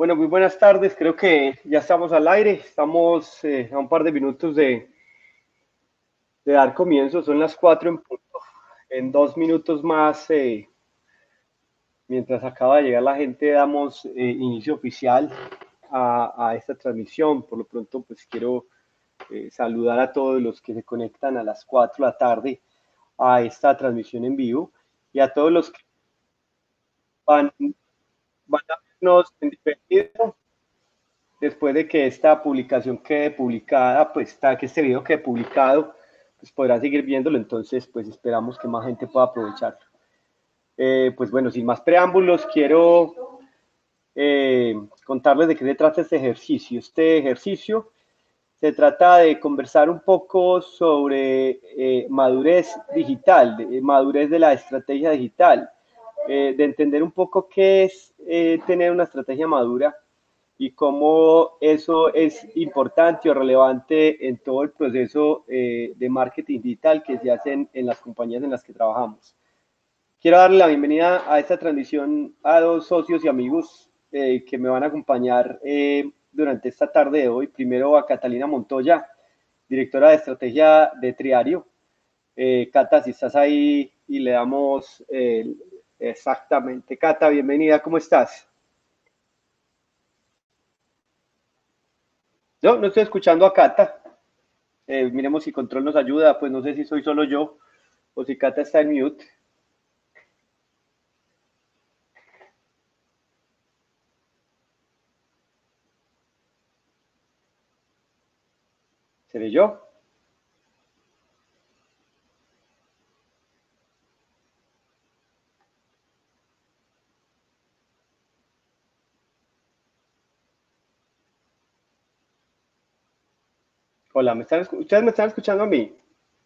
Bueno, muy buenas tardes. Creo que ya estamos al aire. Estamos a un par de minutos de dar comienzo. Son las 4 en punto. En 2 minutos más, mientras acaba de llegar la gente, damos inicio oficial a esta transmisión. Por lo pronto, pues quiero saludar a todos los que se conectan a las 4 de la tarde a esta transmisión en vivo y a todos los que van a vernos en diferido después de que esta publicación quede publicada, pues que este video quede publicado, pues podrán seguir viéndolo. Entonces, pues esperamos que más gente pueda aprovecharlo. Pues bueno, sin más preámbulos, quiero contarles de qué se trata este ejercicio. Este ejercicio se trata de conversar un poco sobre madurez digital, madurez de la estrategia digital, de entender un poco qué es tener una estrategia madura y cómo eso es importante o relevante en todo el proceso de marketing digital que se hace en las compañías en las que trabajamos. Quiero darle la bienvenida a esta transmisión a dos socios y amigos que me van a acompañar durante esta tarde de hoy. Primero a Catalina Montoya, directora de estrategia de Triario. Cata, si estás ahí y le damos exactamente. Cata, bienvenida, ¿cómo estás? Yo no estoy escuchando a Cata. Miremos si Control nos ayuda. Pues no sé si soy solo yo o si Cata está en mute. ¿Seré yo? Hola, ¿ustedes me están escuchando a mí?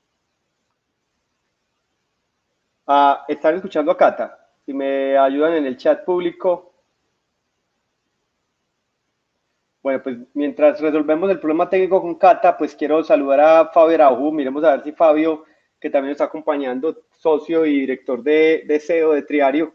Están escuchando a Cata. Si me ayudan en el chat público. Bueno, pues mientras resolvemos el problema técnico con Cata, pues quiero saludar a Fabio Araujo. Miremos a ver si Fabio, que también nos está acompañando, socio y director de SEO de Triario.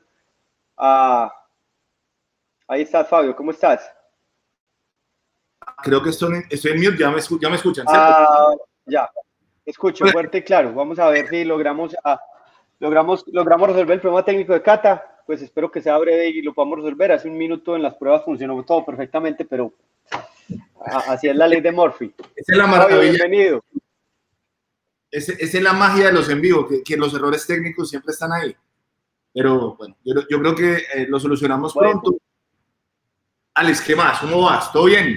Ahí estás, Fabio, ¿cómo estás? Creo que estoy en mute, ya me escuchan, ¿cierto? Ya, escucho fuerte y claro. Vamos a ver si logramos resolver el problema técnico de Cata. Pues espero que sea breve y lo podamos resolver. Hace un minuto en las pruebas funcionó todo perfectamente, pero así es la ley de Murphy. Esa es la maravilla. Fabio, bienvenido. Esa es la magia de los en vivo, que los errores técnicos siempre están ahí. Pero bueno, yo creo que lo solucionamos pronto. Alex, ¿qué más? ¿Cómo vas? ¿Todo bien?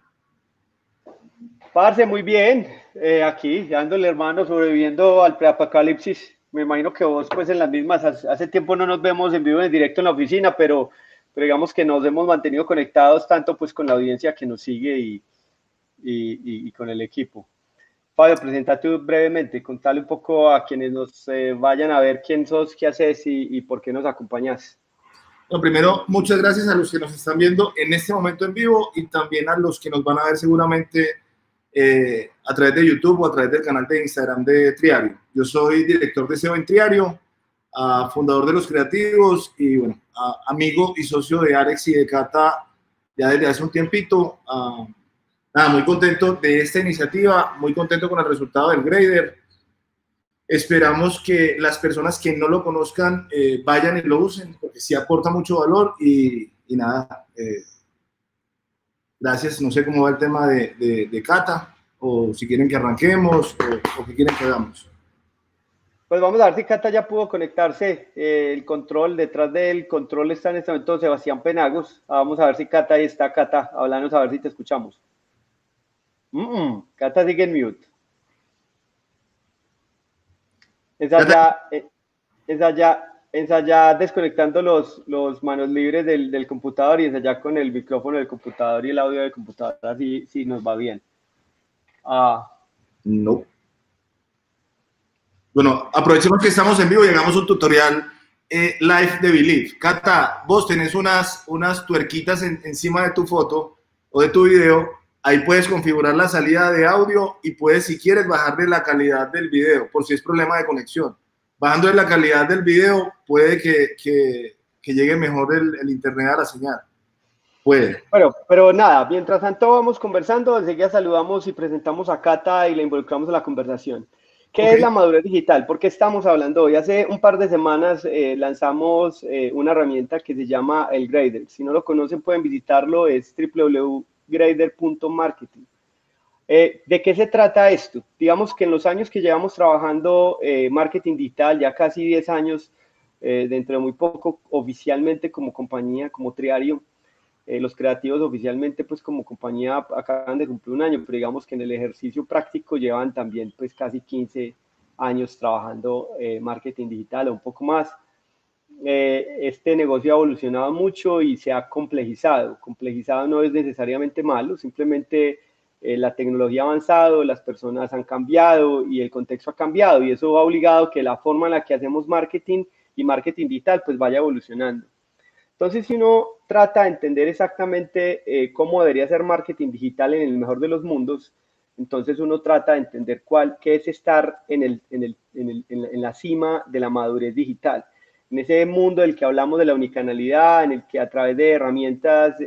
Parce, muy bien. Aquí, dándole, hermano, sobreviviendo al preapocalipsis. Me imagino que vos, pues, en las mismas, hace tiempo no nos vemos en vivo, en directo en la oficina, pero digamos que nos hemos mantenido conectados tanto, pues, con la audiencia que nos sigue y con el equipo. Fabio, presentate brevemente, contale un poco a quienes nos vayan a ver quién sos, qué haces y por qué nos acompañas. Bueno, primero, muchas gracias a los que nos están viendo en este momento en vivo y también a los que nos van a ver seguramente a través de YouTube o a través del canal de Instagram de Triario. Yo soy director de SEO en Triario, fundador de Los Creativos y, bueno, amigo y socio de Alex y de Cata ya desde hace un tiempito. Nada, muy contento de esta iniciativa, muy contento con el resultado del grader. Esperamos que las personas que no lo conozcan vayan y lo usen, porque sí aporta mucho valor y nada, gracias. No sé cómo va el tema de Cata, o si quieren que arranquemos, o qué quieren que hagamos. Pues vamos a ver si Cata ya pudo conectarse. El control, detrás del control está en este momento Sebastián Penagos. Vamos a ver si Cata ahí está. Cata, háblanos a ver si te escuchamos. Cata sigue en mute. Esa ya desconectando los manos libres del computador y esa ya con el micrófono del computador y el audio del computador. Así sí nos va bien. No. Bueno, aprovechemos que estamos en vivo y hagamos un tutorial live de Believe. Cata, vos tenés unas tuerquitas encima de tu foto o de tu video. Ahí puedes configurar la salida de audio y puedes, si quieres, bajarle la calidad del video por si es problema de conexión. Bajando la calidad del video puede que llegue mejor el internet a la señal. puede. Bueno, pero nada, mientras tanto vamos conversando, enseguida saludamos y presentamos a Cata y la involucramos en la conversación. ¿Qué es la madurez digital? ¿Por qué estamos hablando hoy? Hace un par de semanas lanzamos una herramienta que se llama el Grader. Si no lo conocen pueden visitarlo, es www.grader.marketing. ¿De qué se trata esto? Digamos que en los años que llevamos trabajando marketing digital, ya casi 10 años, dentro de muy poco oficialmente como compañía, como Triario, los creativos oficialmente pues como compañía acaban de cumplir un año, pero digamos que en el ejercicio práctico llevan también pues casi 15 años trabajando marketing digital o un poco más. Este negocio ha evolucionado mucho y se ha complejizado. Complejizado no es necesariamente malo, simplemente la tecnología ha avanzado, las personas han cambiado y el contexto ha cambiado y eso ha obligado que la forma en la que hacemos marketing y marketing digital pues vaya evolucionando. Entonces, si uno trata de entender exactamente cómo debería ser marketing digital en el mejor de los mundos, entonces uno trata de entender qué es estar en la cima de la madurez digital. En ese mundo del que hablamos de la unicanalidad, en el que a través de herramientas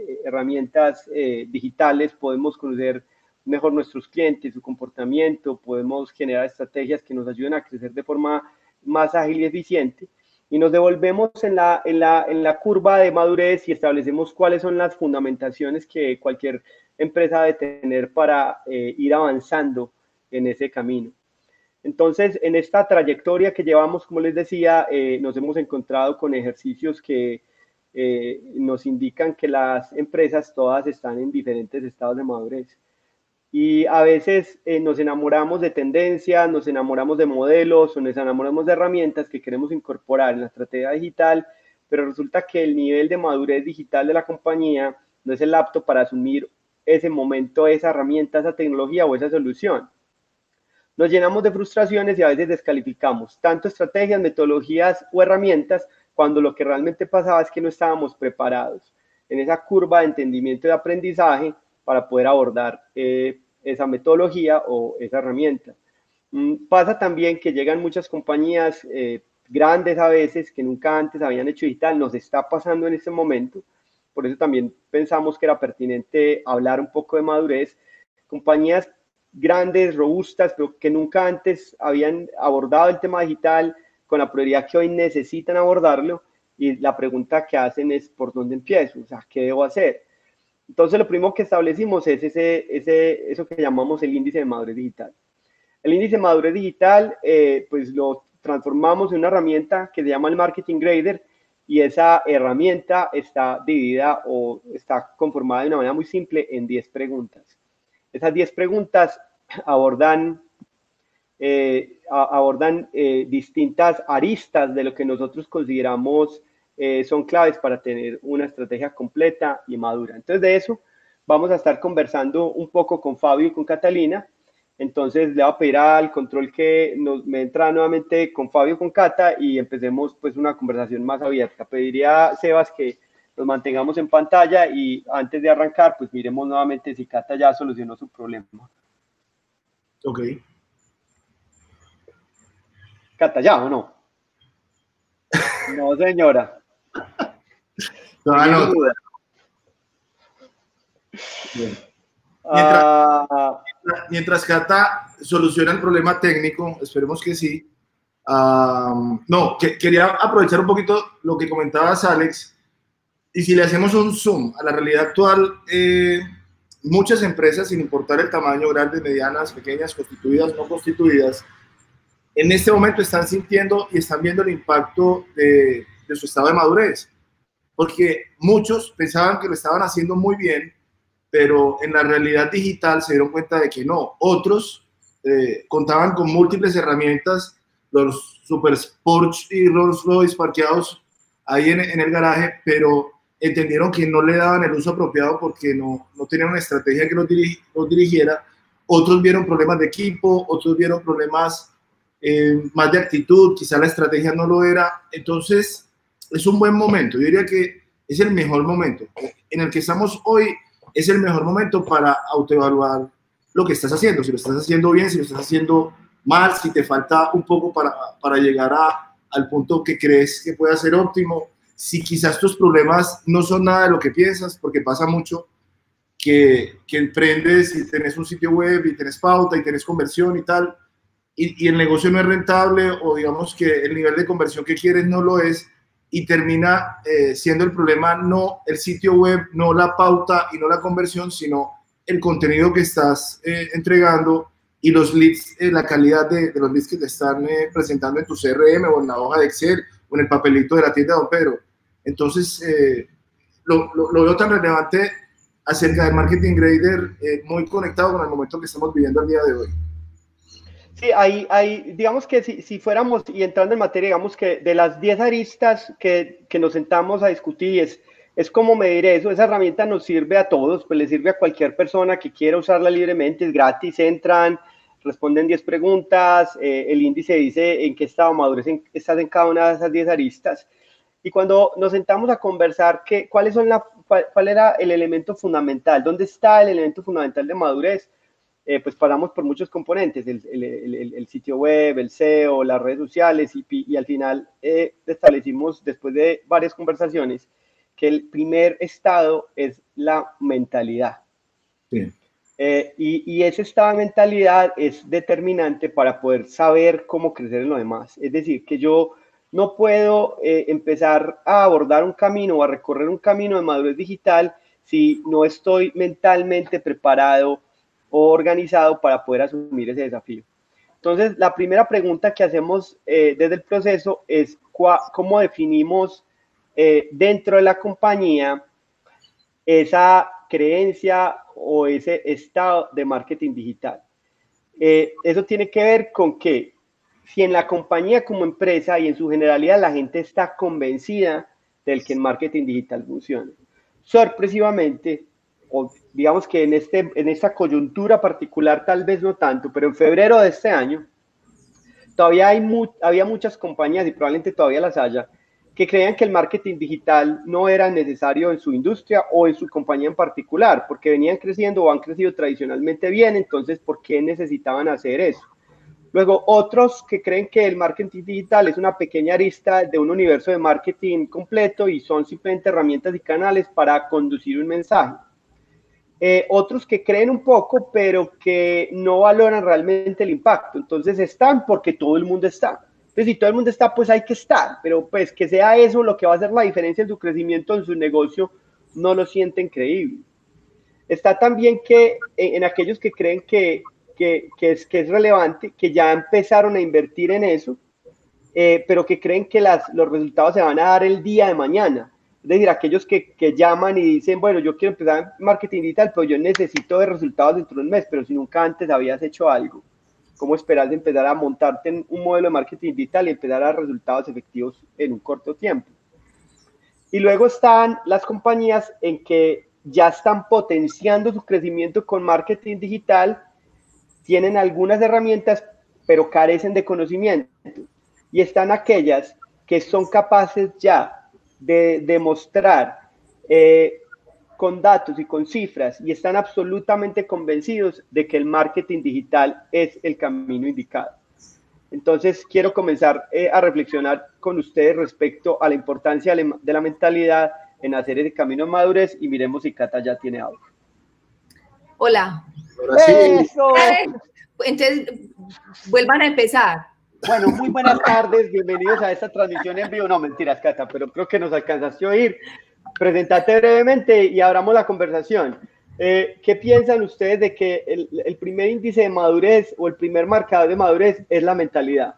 digitales podemos conocer mejor nuestros clientes, su comportamiento, podemos generar estrategias que nos ayuden a crecer de forma más ágil y eficiente. Y nos devolvemos en la curva de madurez y establecemos cuáles son las fundamentaciones que cualquier empresa debe tener para ir avanzando en ese camino. Entonces, en esta trayectoria que llevamos, como les decía, nos hemos encontrado con ejercicios que nos indican que las empresas todas están en diferentes estados de madurez. Y a veces nos enamoramos de tendencias, nos enamoramos de modelos o nos enamoramos de herramientas que queremos incorporar en la estrategia digital, pero resulta que el nivel de madurez digital de la compañía no es el apto para asumir ese momento, esa herramienta, esa tecnología o esa solución. Nos llenamos de frustraciones y a veces descalificamos tanto estrategias, metodologías o herramientas cuando lo que realmente pasaba es que no estábamos preparados en esa curva de entendimiento y de aprendizaje para poder abordar esa metodología o esa herramienta. Pasa también que llegan muchas compañías grandes a veces que nunca antes habían hecho digital, nos está pasando en este momento, por eso también pensamos que era pertinente hablar un poco de madurez, compañías grandes, robustas, pero que nunca antes habían abordado el tema digital con la prioridad que hoy necesitan abordarlo, y la pregunta que hacen es ¿por dónde empiezo? O sea, ¿qué debo hacer? Entonces, lo primero que establecimos es eso que llamamos el índice de madurez digital. El índice de madurez digital, pues lo transformamos en una herramienta que se llama el Marketing Grader, y esa herramienta está dividida o está conformada de una manera muy simple en 10 preguntas. Esas 10 preguntas abordan distintas aristas de lo que nosotros consideramos son claves para tener una estrategia completa y madura. Entonces, de eso vamos a estar conversando un poco con Fabio y con Catalina. Entonces, le voy a pedir al control que me entra nuevamente con Fabio y con Cata y empecemos pues una conversación más abierta. Pediría a Sebas que nos mantengamos en pantalla y antes de arrancar, pues miremos nuevamente si Cata ya solucionó su problema. Ok. Cata, ¿ya o no? No, señora. No. Mientras Cata soluciona el problema técnico, esperemos que sí. Quería aprovechar un poquito lo que comentabas, Alex, y si le hacemos un zoom a la realidad actual, muchas empresas, sin importar el tamaño, grandes, medianas, pequeñas, constituidas, no constituidas, en este momento están sintiendo y están viendo el impacto de su estado de madurez, porque muchos pensaban que lo estaban haciendo muy bien, pero en la realidad digital se dieron cuenta de que no. Otros contaban con múltiples herramientas, los Super Porsche y Rolls Royce parqueados ahí en el garaje, pero entendieron que no le daban el uso apropiado porque no tenían una estrategia que los dirigiera. Otros vieron problemas de equipo, otros vieron problemas más de actitud, quizá la estrategia no lo era. Entonces, es un buen momento. Yo diría que es el mejor momento. En el que estamos hoy es el mejor momento para autoevaluar lo que estás haciendo. Si lo estás haciendo bien, si lo estás haciendo mal, si te falta un poco para llegar al punto que crees que pueda ser óptimo, si quizás tus problemas no son nada de lo que piensas, porque pasa mucho que emprendes y tenés un sitio web y tenés pauta y tenés conversión y tal, y el negocio no es rentable, o digamos que el nivel de conversión que quieres no lo es, y termina siendo el problema no el sitio web, no la pauta y no la conversión, sino el contenido que estás entregando y los leads, la calidad de los leads que te están presentando en tu CRM o en la hoja de Excel o en el papelito de la tienda de Don Pedro. Entonces, lo veo tan relevante acerca del marketing grader, muy conectado con el momento que estamos viviendo el día de hoy. Sí, digamos que si fuéramos y entrando en materia, digamos que de las 10 aristas que nos sentamos a discutir, es como medir eso. Esa herramienta nos sirve a todos, pues le sirve a cualquier persona que quiera usarla libremente, es gratis, entran, responden 10 preguntas, el índice dice en qué estado de madurez estás en cada una de esas 10 aristas. Y cuando nos sentamos a conversar, ¿cuál era el elemento fundamental? ¿Dónde está el elemento fundamental de madurez? Pues pasamos por muchos componentes, el sitio web, el SEO, las redes sociales, y al final establecimos, después de varias conversaciones, que el primer estado es la mentalidad. Sí. Y ese estado de mentalidad es determinante para poder saber cómo crecer en lo demás. Es decir, que yo no puedo empezar a abordar un camino o a recorrer un camino de madurez digital si no estoy mentalmente preparado o organizado para poder asumir ese desafío. Entonces, la primera pregunta que hacemos desde el proceso es cómo definimos dentro de la compañía esa creencia o ese estado de marketing digital. Eso tiene que ver con que si en la compañía como empresa y en su generalidad la gente está convencida del que el marketing digital funciona. Sorpresivamente, o digamos que en esta coyuntura particular tal vez no tanto, pero en febrero de este año todavía había muchas compañías, y probablemente todavía las haya, que creían que el marketing digital no era necesario en su industria o en su compañía en particular, porque venían creciendo o han crecido tradicionalmente bien, entonces, ¿por qué necesitaban hacer eso? Luego, otros que creen que el marketing digital es una pequeña arista de un universo de marketing completo y son simplemente herramientas y canales para conducir un mensaje. Otros que creen un poco, pero que no valoran realmente el impacto. Entonces están porque todo el mundo está. Entonces, si todo el mundo está, pues hay que estar. Pero pues que sea eso lo que va a hacer la diferencia en su crecimiento, en su negocio, no lo sienten creíble. Está también que en aquellos que creen que es relevante, que ya empezaron a invertir en eso, pero que creen que los resultados se van a dar el día de mañana. Es decir, aquellos que llaman y dicen, bueno, yo quiero empezar marketing digital, pero yo necesito ver resultados dentro de un mes, pero si nunca antes habías hecho algo, ¿cómo esperas de empezar a montarte en un modelo de marketing digital y empezar a dar resultados efectivos en un corto tiempo? Y luego están las compañías en que ya están potenciando su crecimiento con marketing digital, tienen algunas herramientas, pero carecen de conocimiento. Y están aquellas que son capaces ya de demostrar con datos y con cifras y están absolutamente convencidos de que el marketing digital es el camino indicado. Entonces, quiero comenzar a reflexionar con ustedes respecto a la importancia de la mentalidad en hacer ese camino de madurez y miremos si Cata ya tiene audio. Hola. Ahora sí. ¡Eso! Entonces, vuelvan a empezar. Bueno, muy buenas tardes, bienvenidos a esta transmisión en vivo. No, mentiras, Cata, pero creo que nos alcanzaste a oír. Presentate brevemente y abramos la conversación. ¿Qué piensan ustedes de que el primer índice de madurez o el primer marcador de madurez es la mentalidad?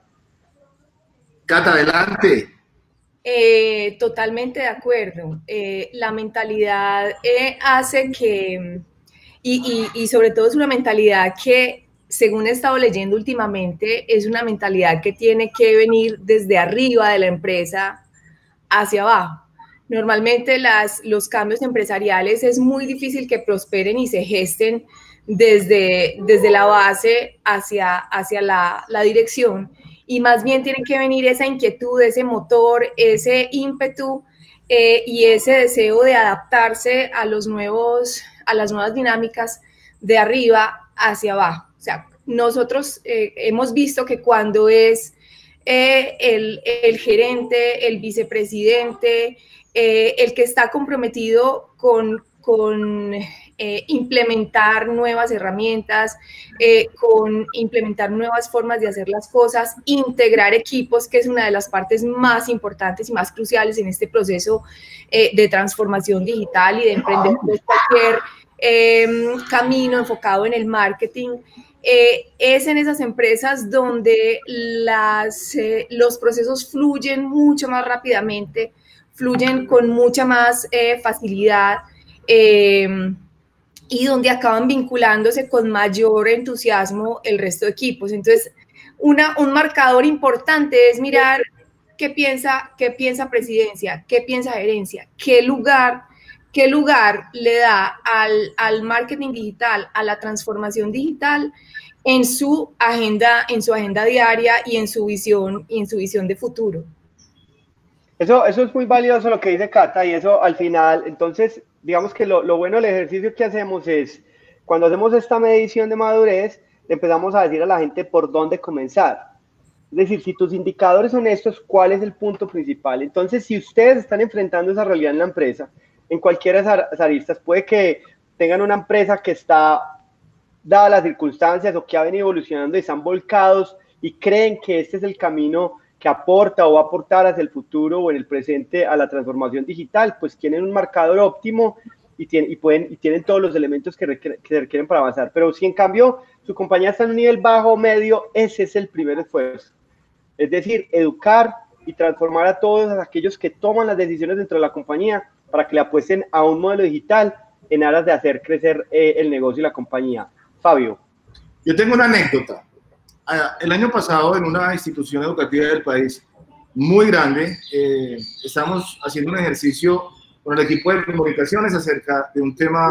Cata, adelante. Totalmente de acuerdo. La mentalidad hace que, y sobre todo es una mentalidad que, según he estado leyendo últimamente, es una mentalidad que tiene que venir desde arriba de la empresa hacia abajo. Normalmente los cambios empresariales es muy difícil que prosperen y se gesten desde la base hacia la dirección, y más bien tienen que venir esa inquietud, ese motor, ese ímpetu y ese deseo de adaptarse a las nuevas dinámicas de arriba hacia abajo. O sea, nosotros hemos visto que cuando es el gerente, el vicepresidente, el que está comprometido con implementar nuevas herramientas, con implementar nuevas formas de hacer las cosas, integrar equipos, que es una de las partes más importantes y más cruciales en este proceso de transformación digital y de emprender cualquier camino enfocado en el marketing. Es en esas empresas donde los procesos fluyen mucho más rápidamente, fluyen con mucha más facilidad, y donde acaban vinculándose con mayor entusiasmo el resto de equipos. Entonces, un marcador importante es mirar qué piensa presidencia, qué piensa gerencia, qué lugar le da al marketing digital, a la transformación digital en su agenda diaria y en su visión de futuro. Eso es muy valioso lo que dice Cata, y eso al final, entonces, digamos que lo bueno del ejercicio que hacemos es, cuando hacemos esta medición de madurez, empezamos a decir a la gente por dónde comenzar. Es decir, si tus indicadores son estos, ¿cuál es el punto principal? Entonces, si ustedes están enfrentando esa realidad en la empresa, en cualquiera de esas aristas, puede que tengan una empresa que está, dadas las circunstancias, o que ha venido evolucionando y están volcados y creen que este es el camino que aporta o va a aportar hacia el futuro o en el presente a la transformación digital, pues tienen un marcador óptimo y tienen todos los elementos que se requieren para avanzar. Pero si en cambio su compañía está en un nivel bajo o medio, ese es el primer esfuerzo. Es decir, educar y transformar a todos aquellos que toman las decisiones dentro de la compañía para que le apuesten a un modelo digital en aras de hacer crecer el negocio y la compañía. Fabio. Yo tengo una anécdota. El año pasado, en una institución educativa del país muy grande, estamos haciendo un ejercicio con el equipo de comunicaciones acerca de un tema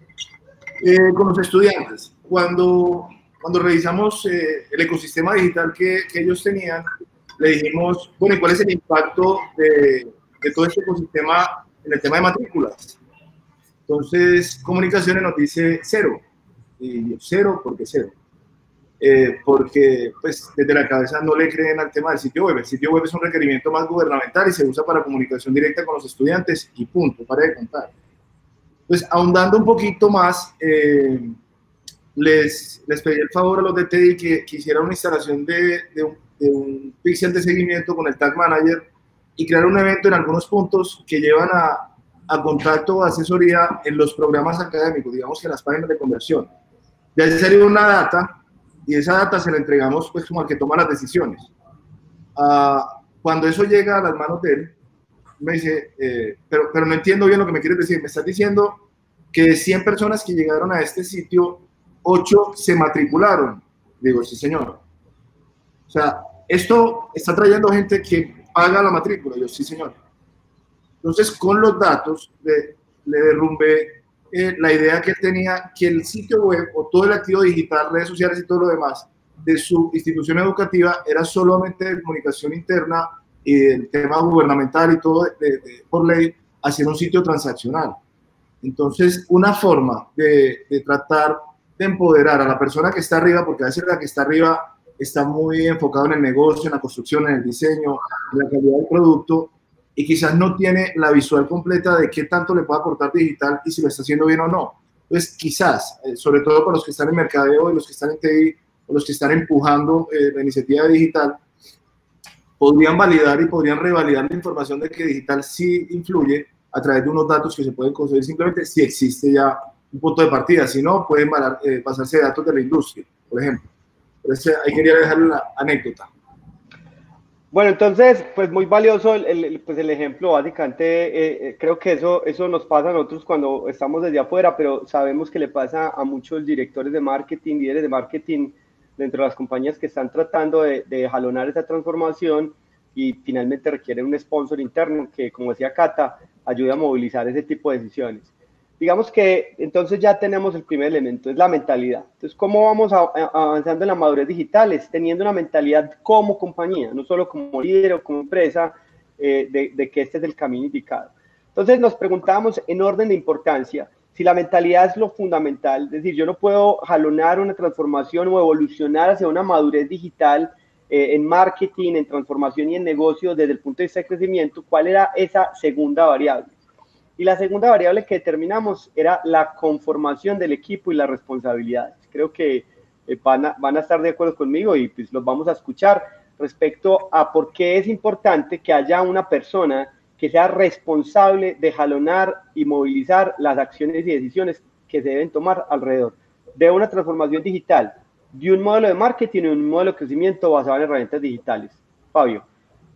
con los estudiantes. Cuando revisamos el ecosistema digital que ellos tenían, le dijimos, bueno, ¿y cuál es el impacto de todo este ecosistema en el tema de matrículas? Entonces, comunicaciones nos dice 0. Y yo, 0, ¿por qué 0? Porque pues desde la cabeza no le creen al tema del sitio web. El sitio web es un requerimiento más gubernamental y se usa para comunicación directa con los estudiantes y punto, para de contar. Pues ahondando un poquito más, les pedí el favor a los de TI que hicieran una instalación de un pixel de seguimiento con el Tag Manager y crear un evento en algunos puntos que llevan a contacto o asesoría en los programas académicos, digamos que en las páginas de conversión. De ahí salió una data, y esa data se la entregamos pues como al que toma las decisiones. Cuando eso llega a las manos de él, me dice, pero no entiendo bien lo que me quieres decir. Me estás diciendo que de 100 personas que llegaron a este sitio, 8 se matricularon. Digo, sí, señor. O sea, esto está trayendo gente que paga la matrícula. Yo, sí, señor. Entonces, con los datos, le derrumbé la idea que él tenía, que el sitio web o todo el activo digital, redes sociales y todo lo demás de su institución educativa era solamente de comunicación interna y el tema gubernamental y todo por ley, hacer un sitio transaccional. Entonces, una forma de tratar de empoderar a la persona que está arriba, porque a veces la que está arriba está muy enfocado en el negocio, en la construcción, en el diseño, en la calidad del producto, y quizás no tiene la visual completa de qué tanto le puede aportar digital y si lo está haciendo bien o no. Entonces, quizás, sobre todo para los que están en mercadeo y los que están en TI o los que están empujando la iniciativa digital, podrían validar y podrían revalidar la información de que digital sí influye a través de unos datos que se pueden conseguir simplemente si existe ya un punto de partida. Si no, pueden pasarse datos de la industria, por ejemplo. Entonces, ahí quería dejarle una anécdota. Bueno, entonces, pues muy valioso el ejemplo, básicamente, creo que eso nos pasa a nosotros cuando estamos desde afuera, pero sabemos que le pasa a muchos directores de marketing, líderes de marketing dentro de las compañías que están tratando de jalonar esa transformación y finalmente requieren un sponsor interno que, como decía Cata, ayude a movilizar ese tipo de decisiones. Digamos que entonces ya tenemos el primer elemento, es la mentalidad. Entonces, ¿cómo vamos avanzando en la madurez digital? Es teniendo una mentalidad como compañía, no solo como líder o como empresa, de que este es el camino indicado. Entonces, nos preguntábamos en orden de importancia, si la mentalidad es lo fundamental, es decir, yo no puedo jalonar una transformación o evolucionar hacia una madurez digital en marketing, en transformación y en negocios desde el punto de vista de crecimiento, ¿cuál era esa segunda variable? Y la segunda variable que determinamos era la conformación del equipo y las responsabilidades. Creo que van a estar de acuerdo conmigo y pues los vamos a escuchar respecto a por qué es importante que haya una persona que sea responsable de jalonar y movilizar las acciones y decisiones que se deben tomar alrededor de una transformación digital, de un modelo de marketing y un modelo de crecimiento basado en herramientas digitales. Fabio.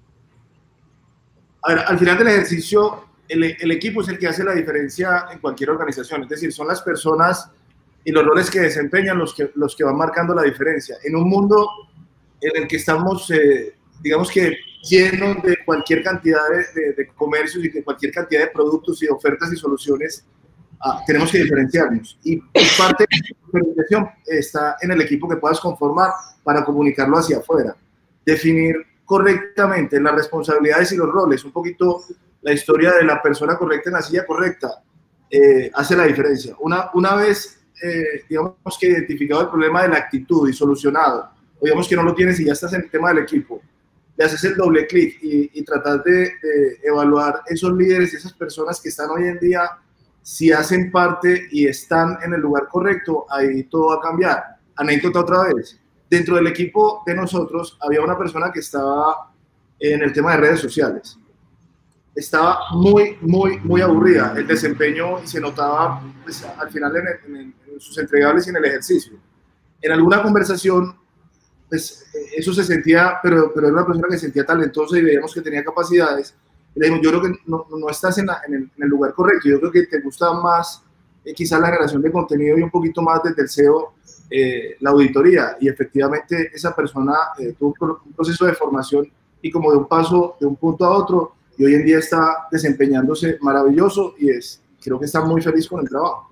A ver, al final del ejercicio, el equipo es el que hace la diferencia en cualquier organización, es decir, son las personas y los roles que desempeñan los que van marcando la diferencia. En un mundo en el que estamos, digamos que llenos de cualquier cantidad de comercios y de cualquier cantidad de productos y ofertas y soluciones, tenemos que diferenciarnos. Y parte de la diferenciación está en el equipo que puedas conformar para comunicarlo hacia afuera. Definir correctamente las responsabilidades y los roles, un poquito la historia de la persona correcta en la silla correcta, hace la diferencia. Una vez, digamos que identificado el problema de la actitud y solucionado, o digamos que no lo tienes y ya estás en el tema del equipo, le haces el doble clic y tratas de evaluar esos líderes y esas personas que están hoy en día, si hacen parte y están en el lugar correcto, ahí todo va a cambiar. Anécdota otra vez. Dentro del equipo de nosotros había una persona que estaba en el tema de redes sociales. Estaba muy aburrida el desempeño y se notaba pues, al final en sus entregables y en el ejercicio. En alguna conversación, pues eso se sentía, pero era una persona que se sentía talentosa y veíamos que tenía capacidades. Y le dijimos, yo creo que no estás en el lugar correcto, yo creo que te gusta más quizás la generación de contenido y un poquito más desde el SEO, la auditoría. Y efectivamente esa persona tuvo un proceso de formación y como de un paso de un punto a otro, y hoy en día está desempeñándose maravilloso y creo que está muy feliz con el trabajo.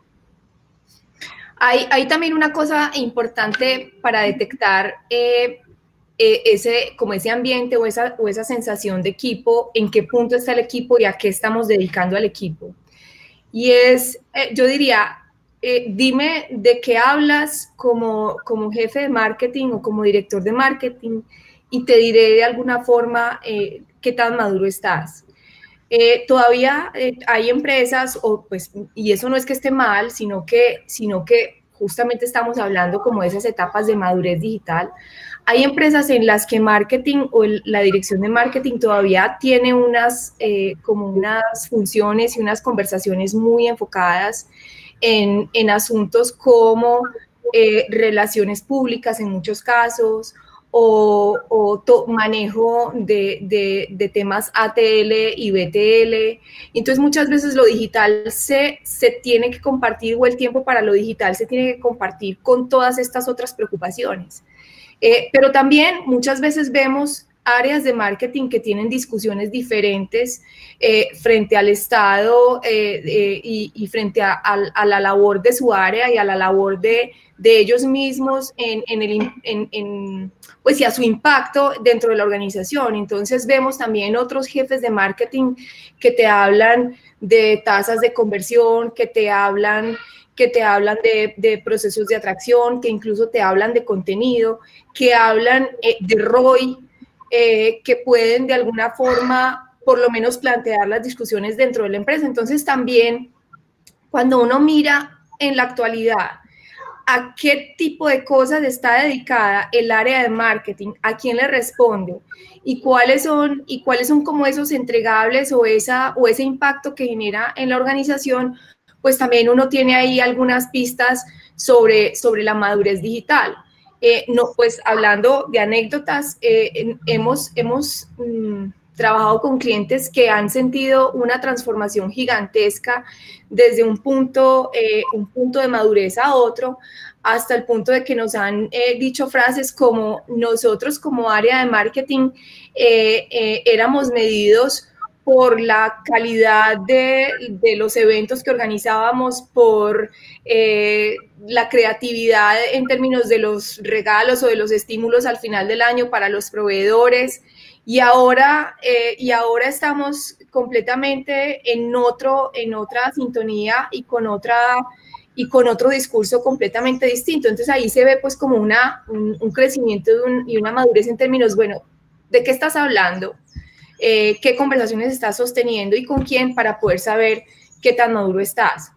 Hay también una cosa importante para detectar como ese ambiente o esa sensación de equipo, en qué punto está el equipo y a qué estamos dedicando al equipo. Y yo diría, dime de qué hablas como jefe de marketing o como director de marketing y te diré de alguna forma qué tan maduro estás. Todavía hay empresas, y eso no es que esté mal, sino que justamente estamos hablando como de esas etapas de madurez digital. Hay empresas en las que marketing o la dirección de marketing todavía tiene unas funciones y unas conversaciones muy enfocadas en asuntos como relaciones públicas en muchos casos, o manejo de temas ATL y BTL. Entonces muchas veces lo digital se tiene que compartir, o el tiempo para lo digital se tiene que compartir con todas estas otras preocupaciones. Pero también muchas veces vemos áreas de marketing que tienen discusiones diferentes frente al Estado y frente a la labor de su área y a la labor de ellos mismos pues, y a su impacto dentro de la organización. Entonces vemos también otros jefes de marketing que te hablan de tasas de conversión, que te hablan de procesos de atracción, que incluso te hablan de contenido, que hablan de ROI, que pueden de alguna forma por lo menos plantear las discusiones dentro de la empresa. Entonces también cuando uno mira en la actualidad a qué tipo de cosas está dedicada el área de marketing, a quién le responde y cuáles son como esos entregables o ese impacto que genera en la organización, pues también uno tiene ahí algunas pistas sobre la madurez digital. Pues hablando de anécdotas, hemos trabajado con clientes que han sentido una transformación gigantesca desde un punto de madurez a otro, hasta el punto de que nos han dicho frases como: nosotros como área de marketing éramos medidos por la calidad de los eventos que organizábamos, por la creatividad en términos de los regalos o de los estímulos al final del año para los proveedores, y ahora estamos completamente en otra sintonía y con otra y con otro discurso completamente distinto. Entonces ahí se ve pues como un crecimiento y una madurez en términos, bueno, ¿de qué estás hablando? ¿Qué conversaciones estás sosteniendo y con quién para poder saber qué tan maduro estás?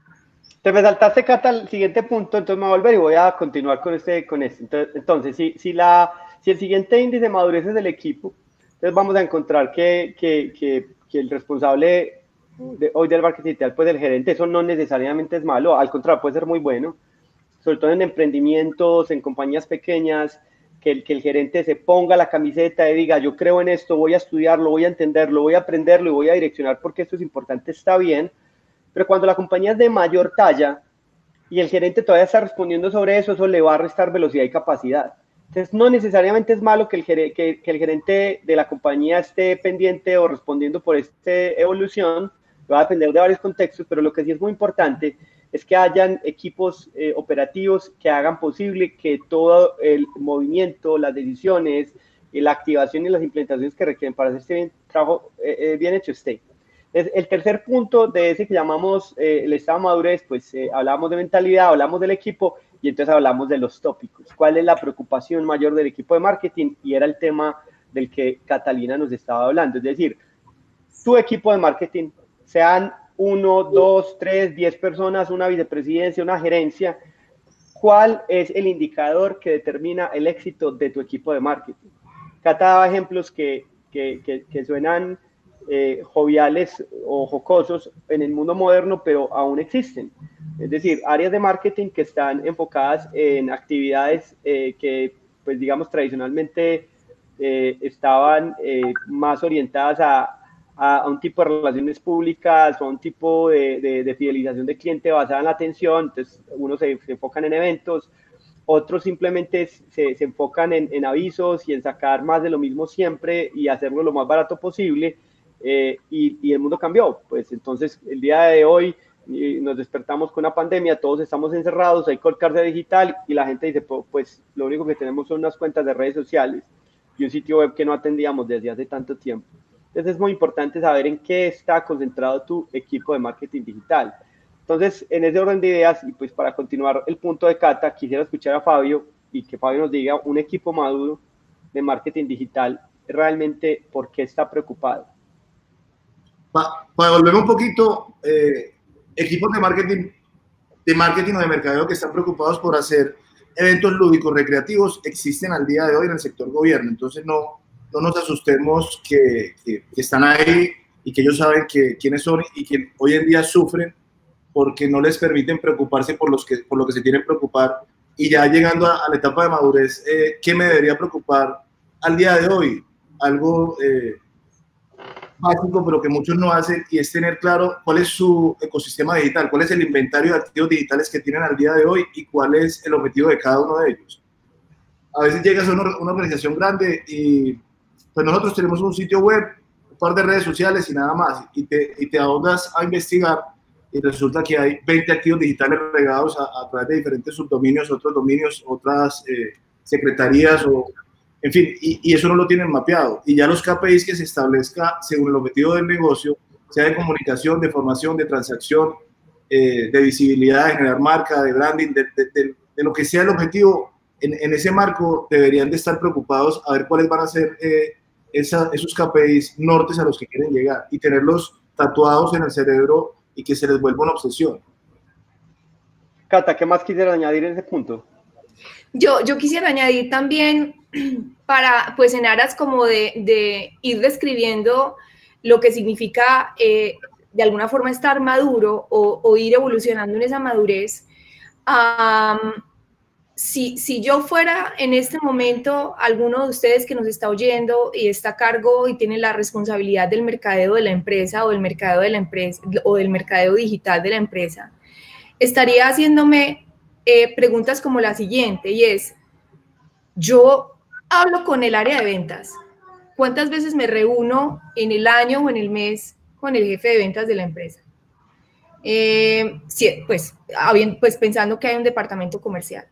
Te me saltaste, Cata, al siguiente punto, entonces me voy a volver y voy a continuar con este. Entonces, si el siguiente índice de madurez es del equipo, entonces vamos a encontrar que el responsable hoy del marketing digital, pues el gerente, eso no necesariamente es malo, al contrario, puede ser muy bueno, sobre todo en emprendimientos, en compañías pequeñas, que el gerente se ponga la camiseta y diga, yo creo en esto, voy a estudiarlo, voy a entenderlo, voy a aprenderlo y voy a direccionar porque esto es importante, está bien. Pero cuando la compañía es de mayor talla y el gerente todavía está respondiendo sobre eso, eso le va a restar velocidad y capacidad. Entonces, no necesariamente es malo que el gerente de la compañía esté pendiente o respondiendo por esta evolución, va a depender de varios contextos, pero lo que sí es muy importante es que hayan equipos operativos que hagan posible que todo el movimiento, las decisiones, la activación y las implementaciones que requieren para hacer este trabajo bien hecho esté. El tercer punto de ese que llamamos el estado de madurez, pues hablamos de mentalidad, hablamos del equipo y entonces hablamos de los tópicos. ¿Cuál es la preocupación mayor del equipo de marketing? Y era el tema del que Catalina nos estaba hablando. Es decir, tu equipo de marketing, sean 1, 2, 3, 10 personas, una vicepresidencia, una gerencia, ¿cuál es el indicador que determina el éxito de tu equipo de marketing? Cata daba ejemplos que suenan joviales o jocosos en el mundo moderno, pero aún existen. Es decir, áreas de marketing que están enfocadas en actividades que, pues digamos, tradicionalmente estaban más orientadas a un tipo de relaciones públicas o a un tipo de fidelización de cliente basada en la atención. Entonces, unos se enfocan en eventos, otros simplemente se enfocan en avisos y en sacar más de lo mismo siempre y hacerlo lo más barato posible. Y el mundo cambió. Pues entonces, el día de hoy nos despertamos con una pandemia, todos estamos encerrados, hay que colcarse digital y la gente dice, pues lo único que tenemos son unas cuentas de redes sociales y un sitio web que no atendíamos desde hace tanto tiempo. Entonces es muy importante saber en qué está concentrado tu equipo de marketing digital. Entonces, en ese orden de ideas, y pues para continuar el punto de Cata, quisiera escuchar a Fabio y que Fabio nos diga un equipo maduro de marketing digital, realmente por qué está preocupado. Para volver un poquito, equipos de marketing o de mercadeo que están preocupados por hacer eventos lúdicos, recreativos, existen al día de hoy en el sector gobierno. Entonces no nos asustemos que están ahí y que ellos saben quiénes son y que hoy en día sufren porque no les permiten preocuparse por lo que se quieren preocupar. Y ya llegando a la etapa de madurez, ¿qué me debería preocupar al día de hoy? Algo básico, pero que muchos no hacen, y es tener claro cuál es su ecosistema digital, cuál es el inventario de activos digitales que tienen al día de hoy y cuál es el objetivo de cada uno de ellos. A veces llegas a una organización grande y pues nosotros tenemos un sitio web, un par de redes sociales y nada más, y te ahogas a investigar y resulta que hay 20 activos digitales regados a través de diferentes subdominios, otros dominios, otras secretarías o en fin, y eso no lo tienen mapeado. Y ya los KPIs que se establezca según el objetivo del negocio, sea de comunicación, de formación, de transacción, de visibilidad, de generar marca, de branding, de lo que sea el objetivo, en ese marco deberían de estar preocupados a ver cuáles van a ser esos KPIs nortes a los que quieren llegar y tenerlos tatuados en el cerebro y que se les vuelva una obsesión. Cata, ¿qué más quisiera añadir en ese punto? Yo quisiera añadir también, para, pues en aras como de ir describiendo lo que significa de alguna forma estar maduro o ir evolucionando en esa madurez. Si yo fuera en este momento alguno de ustedes que nos está oyendo y está a cargo y tiene la responsabilidad del mercadeo de la empresa o del mercadeo de la empresa o del mercadeo digital de la empresa, estaría haciéndome preguntas como la siguiente, y es, yo hablo con el área de ventas. ¿Cuántas veces me reúno en el año o en el mes con el jefe de ventas de la empresa? Sí, pues pensando que hay un departamento comercial.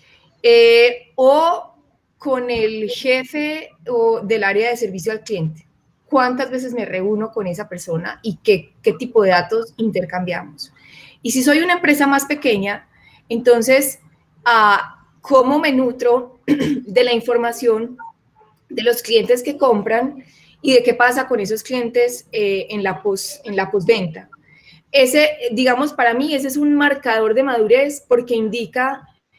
O con el jefe del área de servicio al cliente. ¿Cuántas veces me reúno con esa persona y qué tipo de datos intercambiamos? Y si soy una empresa más pequeña, entonces, ¿cómo me nutro de la información de los clientes que compran y de qué pasa con esos clientes en la postventa? Ese, digamos, para mí, ese es un marcador de madurez porque indica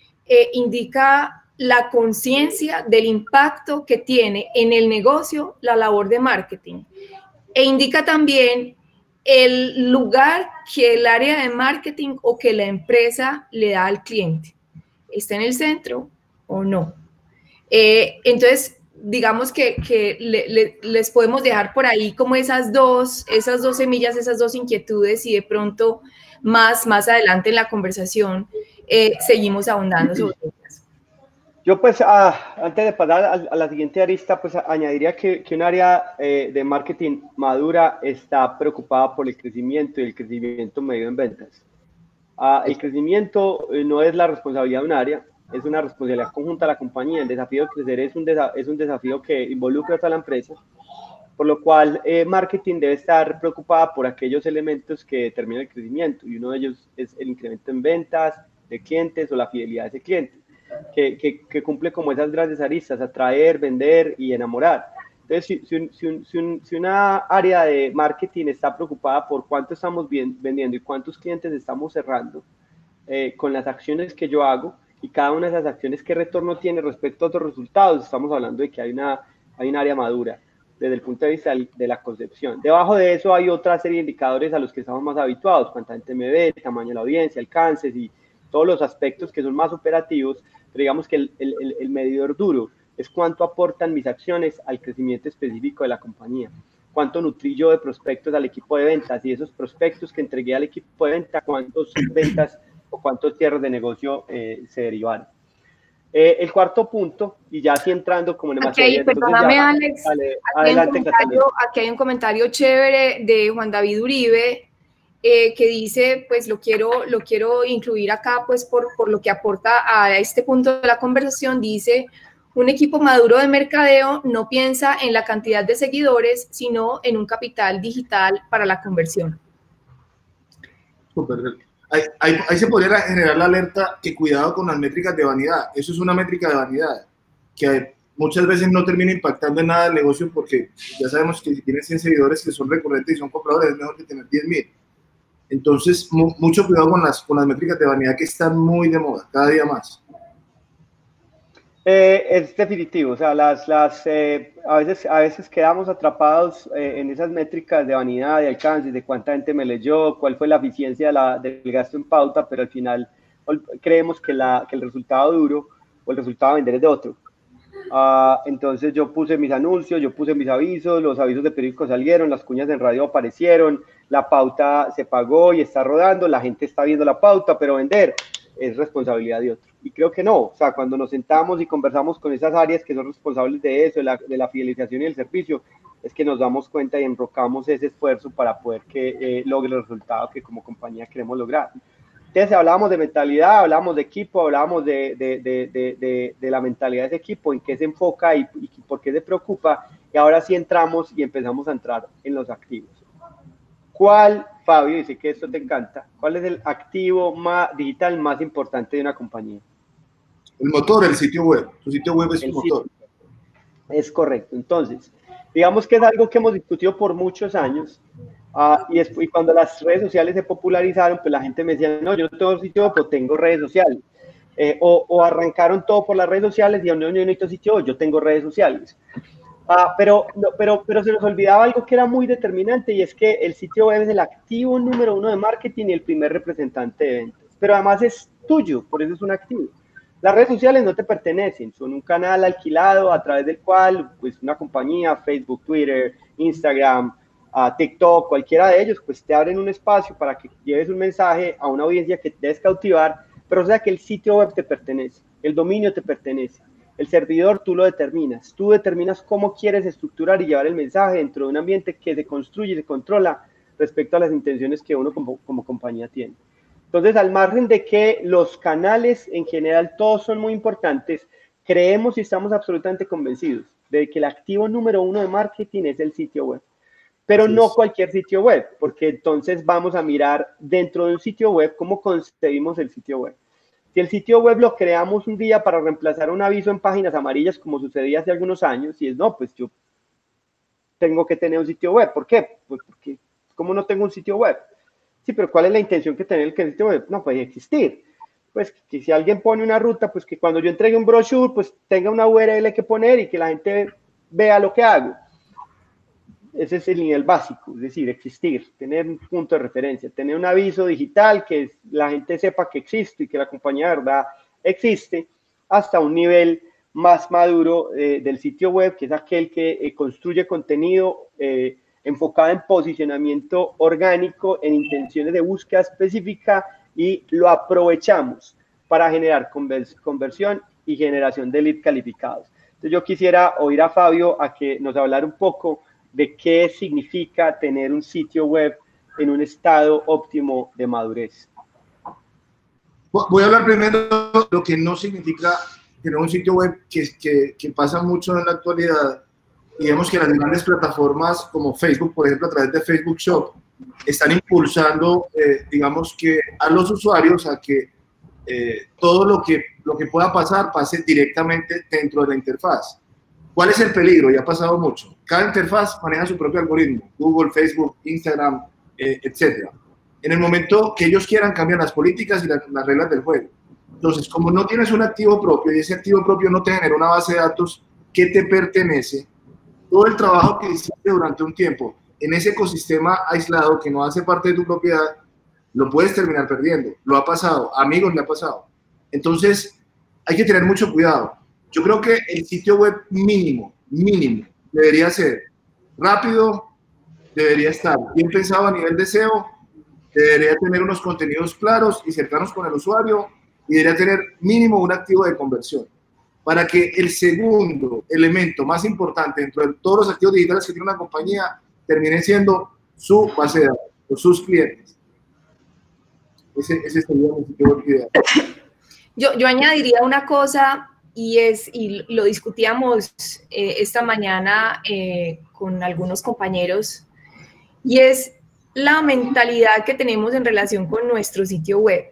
la conciencia del impacto que tiene en el negocio la labor de marketing e indica también el lugar que el área de marketing o que la empresa le da al cliente. ¿Está en el centro o no? Entonces, digamos que les podemos dejar por ahí como esas dos semillas, esas dos inquietudes y de pronto más adelante en la conversación seguimos ahondando sobre ellas. Yo pues antes de pasar a la siguiente arista, pues añadiría que un área de marketing madura está preocupada por el crecimiento y el crecimiento medido en ventas. El crecimiento no es la responsabilidad de un área, es una responsabilidad conjunta de la compañía. El desafío de crecer es un desafío que involucra a toda la empresa, por lo cual marketing debe estar preocupada por aquellos elementos que determinan el crecimiento, y uno de ellos es el incremento en ventas de clientes o la fidelidad de ese cliente, que cumple como esas grandes aristas: atraer, vender y enamorar. Entonces, si una área de marketing está preocupada por cuánto estamos vendiendo y cuántos clientes estamos cerrando con las acciones que yo hago, y cada una de esas acciones qué retorno tiene respecto a otros resultados, estamos hablando de que hay un área madura desde el punto de vista de la concepción. Debajo de eso hay otra serie de indicadores a los que estamos más habituados: cuánta gente me ve, el tamaño de la audiencia, alcances y todos los aspectos que son más operativos. Pero digamos que el medidor duro es cuánto aportan mis acciones al crecimiento específico de la compañía, cuánto nutrí yo de prospectos al equipo de ventas, y esos prospectos que entregué al equipo de ventas, cuántos ventas o cuántos cierres de negocio se derivaron. El cuarto punto, y ya así entrando como en materia. Perdóname, Alex, aquí hay un comentario chévere de Juan David Uribe, que dice, pues lo quiero incluir acá, pues por lo que aporta a este punto de la conversación. Dice: un equipo maduro de mercadeo no piensa en la cantidad de seguidores, sino en un capital digital para la conversión. Súper. Ahí se podría generar la alerta que cuidado con las métricas de vanidad. Eso es una métrica de vanidad que muchas veces no termina impactando en nada el negocio, porque ya sabemos que si tienes 100 seguidores que son recurrentes y son compradores, es mejor que tener 10,000. Entonces, mucho cuidado con las métricas de vanidad que están muy de moda, cada día más. Es definitivo, o sea, a veces quedamos atrapados en esas métricas de vanidad, de alcance, de cuánta gente me leyó, cuál fue la eficiencia del gasto en pauta, pero al final creemos que el resultado duro o el resultado a vender es de otro. Entonces yo puse mis anuncios, yo puse mis avisos, los avisos de periódico salieron, las cuñas en radio aparecieron, la pauta se pagó y está rodando, la gente está viendo la pauta, pero vender es responsabilidad de otro. Y creo que no, o sea, cuando nos sentamos y conversamos con esas áreas que son responsables de eso, de la fidelización y el servicio, es que nos damos cuenta y enrocamos ese esfuerzo para poder que logre el resultado que como compañía queremos lograr. Entonces hablábamos de mentalidad, hablábamos de equipo, hablábamos de la mentalidad de ese equipo, en qué se enfoca y por qué se preocupa, y ahora sí entramos y empezamos a entrar en los activos. ¿Cuál, Fabio, dice que esto te encanta, cuál es el activo digital más importante de una compañía? El motor, el sitio web. Tu sitio web es el motor. Es correcto. Entonces, digamos que es algo que hemos discutido por muchos años. Y cuando las redes sociales se popularizaron, pues la gente me decía: no, yo no tengo sitio web, pero tengo redes sociales. O arrancaron todo por las redes sociales y yo no necesito sitio web, yo tengo redes sociales. Pero se nos olvidaba algo que era muy determinante, y es que el sitio web es el activo número 1 de marketing y el primer representante de ventas. Pero además es tuyo, por eso es un activo. Las redes sociales no te pertenecen, son un canal alquilado a través del cual pues una compañía, Facebook, Twitter, Instagram, TikTok, cualquiera de ellos, pues te abren un espacio para que lleves un mensaje a una audiencia que debes cautivar, pero o sea que el sitio web te pertenece, el dominio te pertenece, el servidor tú lo determinas, tú determinas cómo quieres estructurar y llevar el mensaje dentro de un ambiente que se construye y se controla respecto a las intenciones que uno como compañía tiene. Entonces, al margen de que los canales en general todos son muy importantes, creemos y estamos absolutamente convencidos de que el activo número 1 de marketing es el sitio web. pero no cualquier sitio web, porque entonces vamos a mirar dentro de un sitio web cómo concebimos el sitio web. Si el sitio web lo creamos un día para reemplazar un aviso en páginas amarillas, como sucedía hace algunos años, y es, no, pues yo tengo que tener un sitio web. ¿Por qué? Pues porque, ¿cómo no tengo un sitio web? Sí, pero ¿cuál es la intención que tiene el sitio web? No, puede existir. Pues que si alguien pone una ruta, pues que cuando yo entregue un brochure, pues tenga una URL que poner y que la gente vea lo que hago. Ese es el nivel básico, es decir, existir, tener un punto de referencia, tener un aviso digital que la gente sepa que existe y que la compañía de verdad existe, hasta un nivel más maduro del sitio web, que es aquel que construye contenido enfocado en posicionamiento orgánico, en intenciones de búsqueda específica, y lo aprovechamos para generar conversión y generación de leads calificados. Entonces yo quisiera oír a Fabio a que nos hablara un poco de qué significa tener un sitio web en un estado óptimo de madurez. Voy a hablar primero de lo que no significa tener un sitio web, que pasa mucho en la actualidad, y vemos que las grandes plataformas como Facebook, por ejemplo, a través de Facebook Shop, están impulsando, digamos, que a los usuarios a que todo lo que pueda pasar pase directamente dentro de la interfaz. ¿Cuál es el peligro? Ya ha pasado mucho. Cada interfaz maneja su propio algoritmo, Google, Facebook, Instagram, etc. En el momento que ellos quieran, cambian las políticas y las reglas del juego. Entonces, como no tienes un activo propio y ese activo propio no te genera una base de datos que te pertenece, todo el trabajo que hiciste durante un tiempo en ese ecosistema aislado que no hace parte de tu propiedad, lo puedes terminar perdiendo. Lo ha pasado, a amigos le ha pasado. Entonces, hay que tener mucho cuidado. Yo creo que el sitio web mínimo, debería ser rápido, debería estar bien pensado a nivel de SEO, debería tener unos contenidos claros y cercanos con el usuario, y debería tener mínimo un activo de conversión, para que el segundo elemento más importante dentro de todos los activos digitales que tiene una compañía termine siendo su base de datos, sus clientes. Ese sería el sitio web ideal. Yo añadiría una cosa, y lo discutíamos esta mañana con algunos compañeros, y es la mentalidad que tenemos en relación con nuestro sitio web.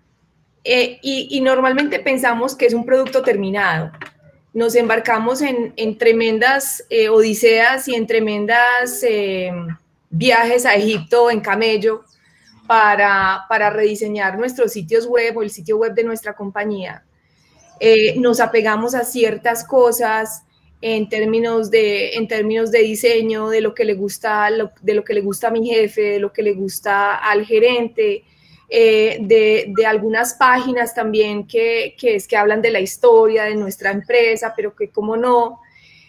Y normalmente pensamos que es un producto terminado. Nos embarcamos en tremendas odiseas y en tremendas viajes a Egipto en camello para rediseñar nuestros sitios web o el sitio web de nuestra compañía. Nos apegamos a ciertas cosas en términos de diseño, de lo que le gusta, de lo que le gusta a mi jefe, de lo que le gusta al gerente, de algunas páginas también que hablan de la historia de nuestra empresa, pero que cómo no.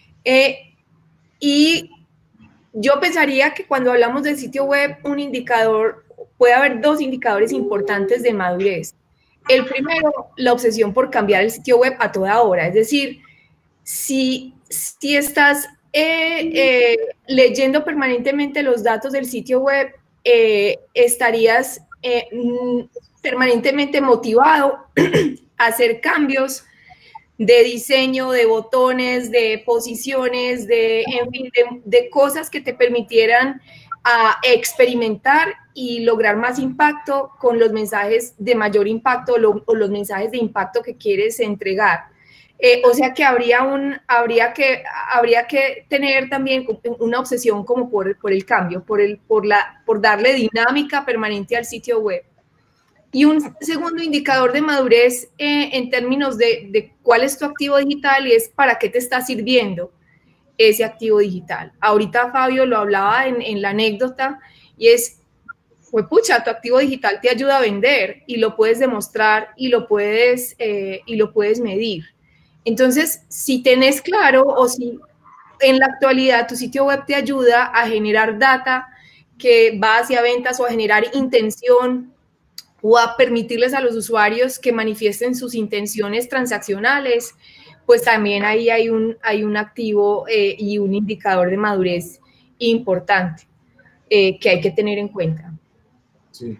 Y yo pensaría que cuando hablamos del sitio web, puede haber dos indicadores importantes de madurez. El primero, la obsesión por cambiar el sitio web a toda hora. Es decir, si estás leyendo permanentemente los datos del sitio web, estarías permanentemente motivado a hacer cambios de diseño, de botones, de posiciones, en fin, de cosas que te permitieran experimentar y lograr más impacto con los mensajes de mayor impacto o los mensajes de impacto que quieres entregar. O sea que habría que tener también una obsesión como por el cambio, por darle dinámica permanente al sitio web. Y un segundo indicador de madurez en términos de cuál es tu activo digital y es para qué te está sirviendo ese activo digital. Ahorita Fabio lo hablaba en la anécdota y es, pues pucha, tu activo digital te ayuda a vender y lo puedes demostrar y lo puedes medir. Entonces, si tenés claro o si en la actualidad tu sitio web te ayuda a generar data que va hacia ventas o a generar intención o a permitirles a los usuarios que manifiesten sus intenciones transaccionales, pues también ahí hay un activo y un indicador de madurez importante que hay que tener en cuenta. Sí.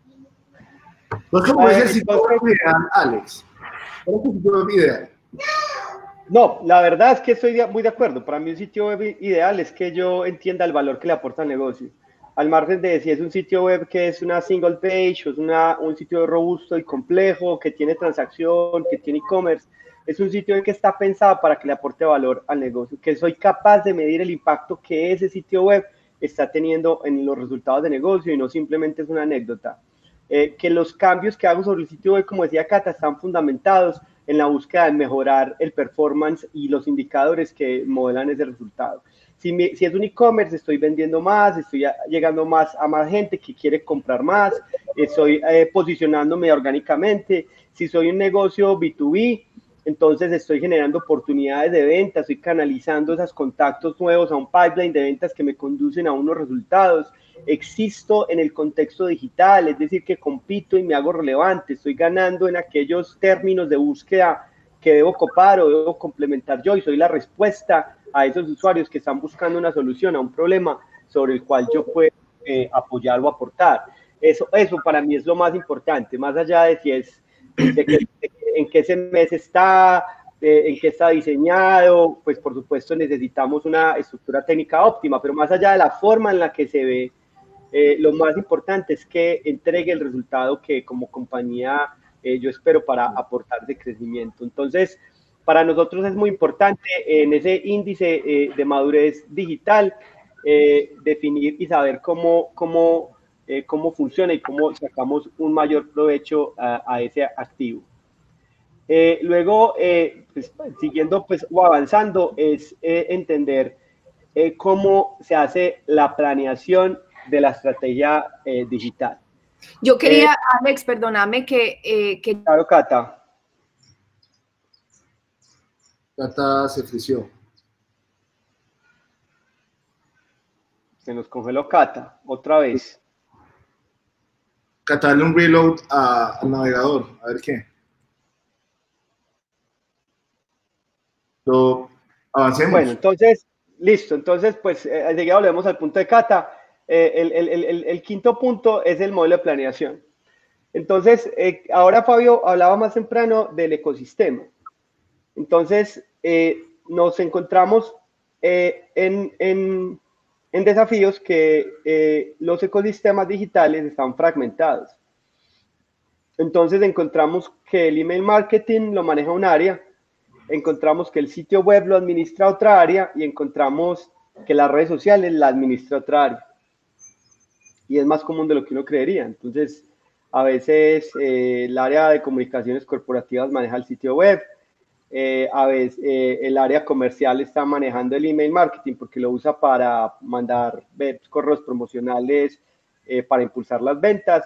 Pues, ¿cómo es el sitio web ideal, Alex? ¿Cuál es el sitio web ideal? No, la verdad es que estoy muy de acuerdo. Para mí un sitio web ideal es que yo entienda el valor que le aporta al negocio. Al margen de si es un sitio web que es una single page o es un sitio robusto y complejo, que tiene transacción, que tiene e-commerce, es un sitio que está pensado para que le aporte valor al negocio, que soy capaz de medir el impacto que ese sitio web está teniendo en los resultados de negocio y no simplemente es una anécdota. Que los cambios que hago sobre el sitio web, como decía Cata, están fundamentados en la búsqueda de mejorar el performance y los indicadores que modelan ese resultado. Si es un e-commerce, estoy vendiendo más, estoy llegando más a más gente que quiere comprar más, estoy posicionándome orgánicamente. Si soy un negocio B2B, entonces estoy generando oportunidades de venta, estoy canalizando esos contactos nuevos a un pipeline de ventas que me conducen a unos resultados. Existo en el contexto digital, es decir, que compito y me hago relevante, estoy ganando en aquellos términos de búsqueda que debo copar o debo complementar yo y soy la respuesta a esos usuarios que están buscando una solución a un problema sobre el cual yo puedo apoyar o aportar. Eso para mí es lo más importante, más allá de si es en qué CMS está, en qué está diseñado, pues por supuesto necesitamos una estructura técnica óptima, pero más allá de la forma en la que se ve, lo más importante es que entregue el resultado que como compañía yo espero para aportar de crecimiento. Entonces, para nosotros es muy importante en ese índice de madurez digital definir y saber cómo funciona y cómo sacamos un mayor provecho a ese activo. Luego, pues, siguiendo pues, o avanzando, es entender cómo se hace la planeación de la estrategia digital. Yo quería, Alex, perdóname Claro, Cata. Cata se frició. Se nos congeló Cata, otra vez. Cata, dale un reload al navegador, a ver qué. Avancemos. Bueno, entonces, listo. Entonces, pues, ya volvemos al punto de Cata. El quinto punto es el modelo de planeación. Entonces, ahora Fabio hablaba más temprano del ecosistema. Entonces, nos encontramos en desafíos que los ecosistemas digitales están fragmentados. Entonces, encontramos que el email marketing lo maneja un área, encontramos que el sitio web lo administra otra área y encontramos que las redes sociales la administra otra área. Y es más común de lo que uno creería. Entonces, a veces el área de comunicaciones corporativas maneja el sitio web, a veces el área comercial está manejando el email marketing porque lo usa para mandar correos promocionales para impulsar las ventas.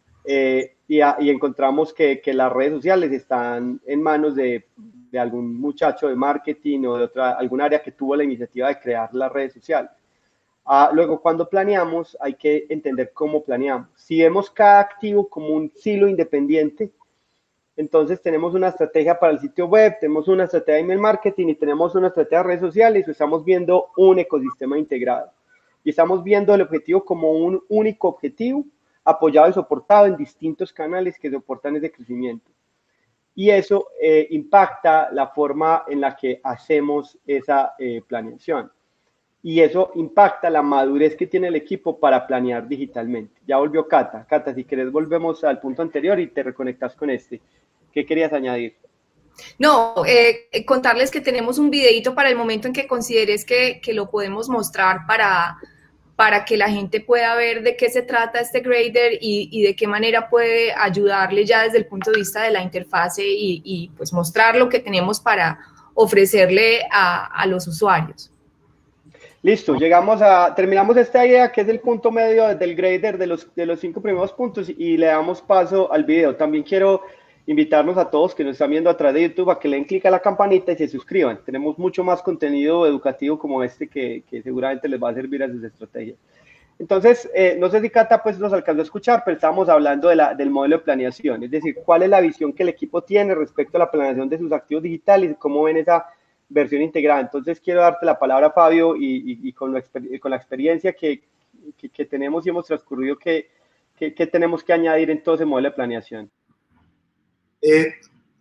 Y encontramos que las redes sociales están en manos de algún muchacho de marketing o de algún área que tuvo la iniciativa de crear la red social. Luego, cuando planeamos, hay que entender cómo planeamos. Si vemos cada activo como un silo independiente, entonces tenemos una estrategia para el sitio web, tenemos una estrategia de email marketing y tenemos una estrategia de redes sociales y estamos viendo un ecosistema integrado. Y estamos viendo el objetivo como un único objetivo apoyado y soportado en distintos canales que soportan ese crecimiento. Y eso impacta la forma en la que hacemos esa planeación. Y eso impacta la madurez que tiene el equipo para planear digitalmente. Ya volvió Cata. Cata, si querés volvemos al punto anterior y te reconectas con este. ¿Qué querías añadir? No, contarles que tenemos un videito para el momento en que consideres que lo podemos mostrar para que la gente pueda ver de qué se trata este grader y de qué manera puede ayudarle ya desde el punto de vista de la interfase y pues mostrar lo que tenemos para ofrecerle a los usuarios. Listo, terminamos esta idea que es el punto medio del grader de los 5 primeros puntos y le damos paso al video. También quiero invitarnos a todos que nos están viendo a través de YouTube a que le den clic a la campanita y se suscriban. Tenemos mucho más contenido educativo como este que seguramente les va a servir a sus estrategias. Entonces, no sé si Cata pues nos alcanzó a escuchar, pero estábamos hablando del modelo de planeación, es decir, cuál es la visión que el equipo tiene respecto a la planeación de sus activos digitales y cómo ven esa versión integrada. Entonces, quiero darte la palabra, Fabio, y con la experiencia que tenemos y hemos transcurrido, ¿qué tenemos que añadir en todo ese modelo de planeación?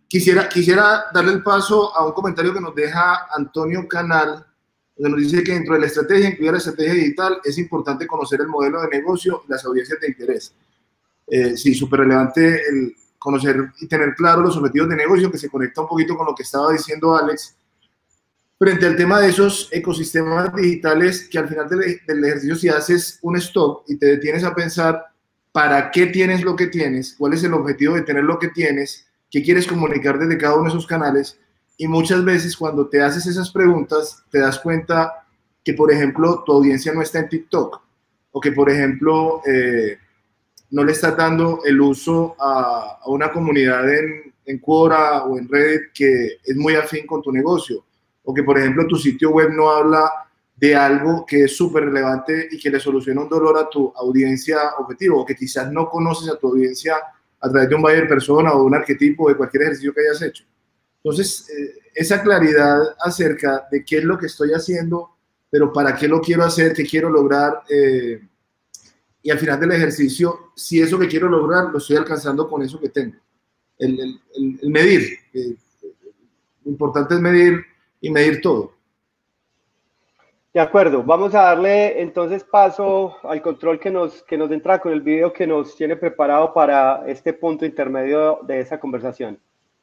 Quisiera darle el paso a un comentario que nos deja Antonio Canal, donde nos dice que dentro de la estrategia, incluida la estrategia digital, es importante conocer el modelo de negocio y las audiencias de interés. Sí, súper relevante el conocer y tener claro los objetivos de negocio, que se conecta un poquito con lo que estaba diciendo Alex, frente al tema de esos ecosistemas digitales, que al final del ejercicio, si haces un stop y te detienes a pensar para qué tienes lo que tienes, cuál es el objetivo de tener lo que tienes, qué quieres comunicar desde cada uno de esos canales, y muchas veces cuando te haces esas preguntas te das cuenta que, por ejemplo, tu audiencia no está en TikTok, o que, por ejemplo, no le estás dando el uso a una comunidad en Quora o en Reddit que es muy afín con tu negocio, o que, por ejemplo, tu sitio web no habla de algo que es súper relevante y que le soluciona un dolor a tu audiencia objetivo, o que quizás no conoces a tu audiencia a través de un buyer persona o de un arquetipo de cualquier ejercicio que hayas hecho. Entonces, esa claridad acerca de qué es lo que estoy haciendo, pero para qué lo quiero hacer, qué quiero lograr, y al final del ejercicio, si eso que quiero lograr lo estoy alcanzando con eso que tengo. El medir. Lo importante es medir y medir todo. De acuerdo, vamos a darle entonces paso al control que nos entra con el video que nos tiene preparado para este punto intermedio de esa conversación.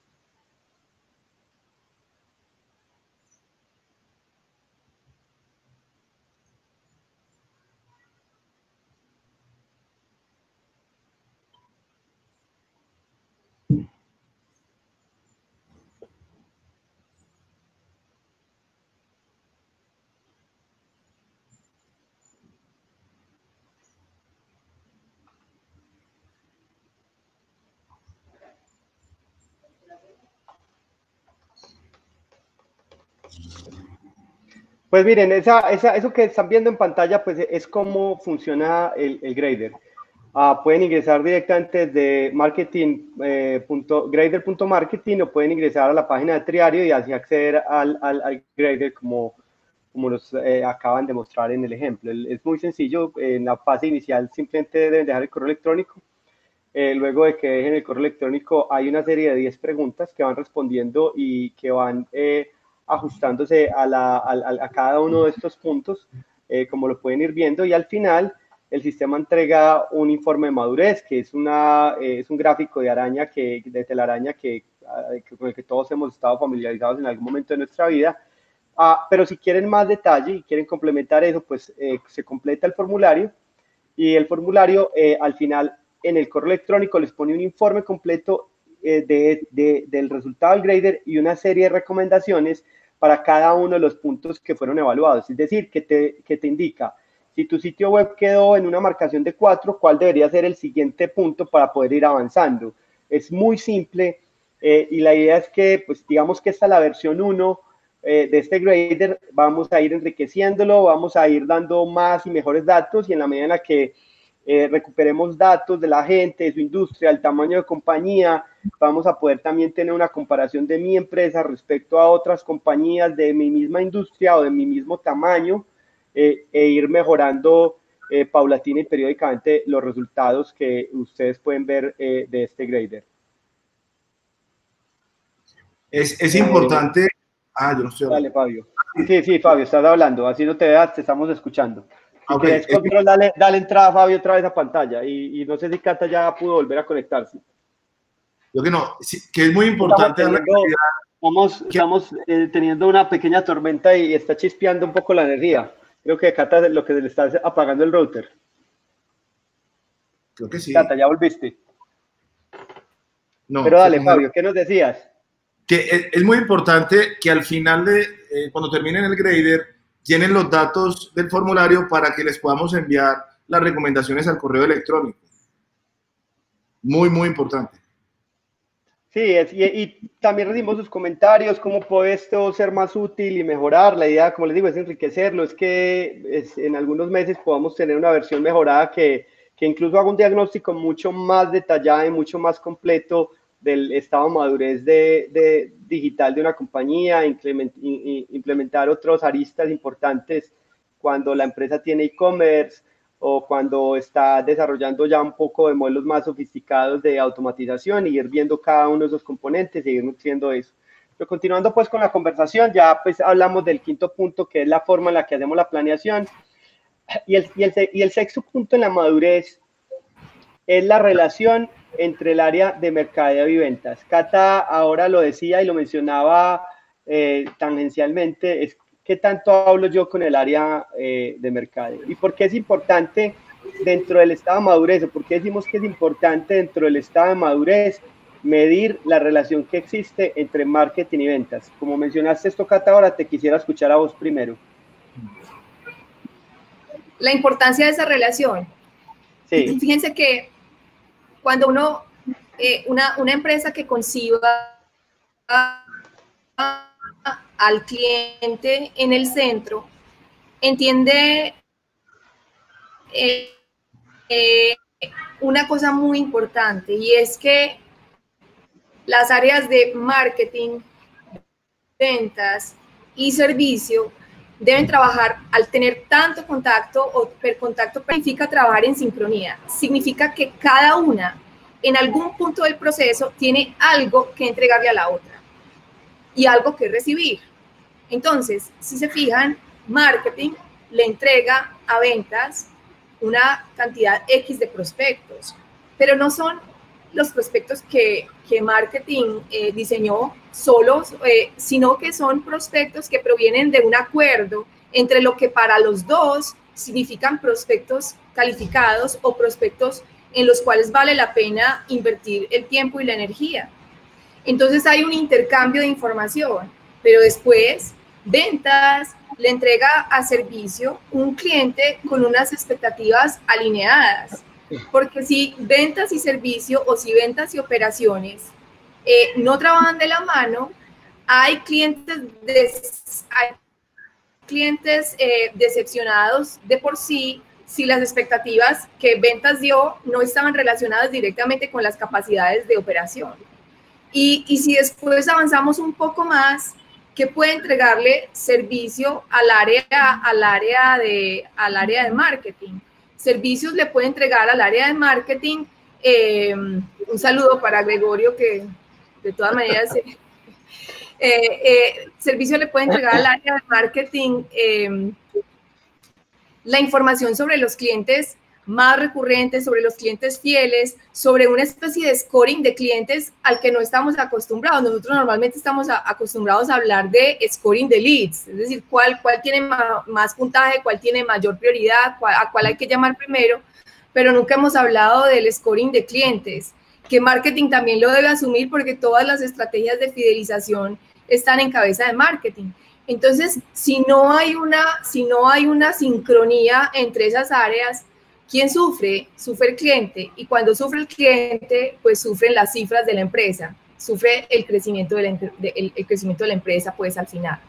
Pues miren, eso que están viendo en pantalla pues es cómo funciona el grader. Pueden ingresar directamente desde grader.marketing o pueden ingresar a la página de Triario y así acceder al grader como nos acaban de mostrar en el ejemplo. Es muy sencillo, en la fase inicial simplemente deben dejar el correo electrónico. Luego de que dejen el correo electrónico hay una serie de 10 preguntas que van respondiendo y que van ajustándose a cada uno de estos puntos, como lo pueden ir viendo, y al final el sistema entrega un informe de madurez, que es un gráfico de araña, de telaraña con el que todos hemos estado familiarizados en algún momento de nuestra vida. Pero si quieren más detalle y quieren complementar eso, pues se completa el formulario, y el formulario al final en el correo electrónico les pone un informe completo del resultado del grader y una serie de recomendaciones para cada uno de los puntos que fueron evaluados. Es decir, que te indica, si tu sitio web quedó en una marcación de 4, ¿cuál debería ser el siguiente punto para poder ir avanzando? Es muy simple y la idea es que, pues digamos que esta es la versión 1 de este grader, vamos a ir enriqueciéndolo, vamos a ir dando más y mejores datos, y en la medida en la que recuperemos datos de la gente, de su industria, el tamaño de compañía, vamos a poder también tener una comparación de mi empresa respecto a otras compañías de mi misma industria o de mi mismo tamaño, e ir mejorando paulatina y periódicamente los resultados que ustedes pueden ver de este grader. Es importante. Yo no estoy hablando. Dale, Fabio. Sí, Fabio, estás hablando. Así no te veas, te estamos escuchando. Si quieres control, dale entrada, Fabio, otra vez a pantalla. Y no sé si Cata ya pudo volver a conectarse. Yo que no, que es muy importante. Estamos teniendo una pequeña tormenta y está chispeando un poco la energía. Creo que Cata lo que le está apagando el router. Creo que sí. Cata, ¿ya volviste? No. Pero dale, Fabio, ¿qué nos decías? Que es muy importante que al final cuando terminen el grader, llenen los datos del formulario para que les podamos enviar las recomendaciones al correo electrónico. Muy, muy importante. Sí, y también recibimos sus comentarios, cómo puede esto ser más útil y mejorar. La idea, como les digo, es enriquecerlo, es que en algunos meses podamos tener una versión mejorada que incluso haga un diagnóstico mucho más detallado y mucho más completo del estado de madurez digital de una compañía, implementar otros aristas importantes cuando la empresa tiene e-commerce, o cuando está desarrollando ya un poco de modelos más sofisticados de automatización y ir viendo cada uno de esos componentes y ir nutriendo eso. Pero continuando pues con la conversación, ya pues hablamos del quinto punto, que es la forma en la que hacemos la planeación. Y el sexto punto en la madurez es la relación entre el área de mercadeo y ventas. Cata ahora lo decía y lo mencionaba tangencialmente, es qué tanto hablo yo con el área de mercadeo. ¿Y por qué es importante dentro del estado de madurez? ¿O por qué decimos que es importante dentro del estado de madurez medir la relación que existe entre marketing y ventas? Como mencionaste esto, Cata, ahora te quisiera escuchar a vos primero. La importancia de esa relación. Sí. Fíjense que cuando una empresa que conciba al cliente en el centro, entiende una cosa muy importante, y es que las áreas de marketing, ventas y servicio deben trabajar al tener tanto contacto, o per contacto significa trabajar en sincronía, significa que cada una en algún punto del proceso tiene algo que entregarle a la otra y algo que recibir. Entonces, si se fijan, marketing le entrega a ventas una cantidad X de prospectos, pero no son los prospectos que marketing diseñó solos, sino que son prospectos que provienen de un acuerdo entre lo que para los dos significan prospectos calificados o prospectos en los cuales vale la pena invertir el tiempo y la energía. Entonces hay un intercambio de información, pero después ventas le entrega a servicio un cliente con unas expectativas alineadas. Porque si ventas y servicio, o si ventas y operaciones no trabajan de la mano, hay clientes decepcionados de por sí, si las expectativas que ventas dio no estaban relacionadas directamente con las capacidades de operación. Y si después avanzamos un poco más, ¿qué puede entregarle servicio al área de marketing? Servicios le puede entregar al área de marketing, un saludo para Gregorio, que de todas maneras, servicio le puede entregar al área de marketing la información sobre los clientes más recurrentes, sobre los clientes fieles, sobre una especie de scoring de clientes al que no estamos acostumbrados. Nosotros normalmente estamos acostumbrados a hablar de scoring de leads, es decir, cuál tiene más puntaje, cuál tiene mayor prioridad, a cuál hay que llamar primero, pero nunca hemos hablado del scoring de clientes, que marketing también lo debe asumir porque todas las estrategias de fidelización están en cabeza de marketing. Entonces, si no hay una sincronía entre esas áreas, ¿quién sufre? Sufre el cliente, y cuando sufre el cliente, pues sufren las cifras de la empresa, sufre el crecimiento el crecimiento de la empresa, pues al final.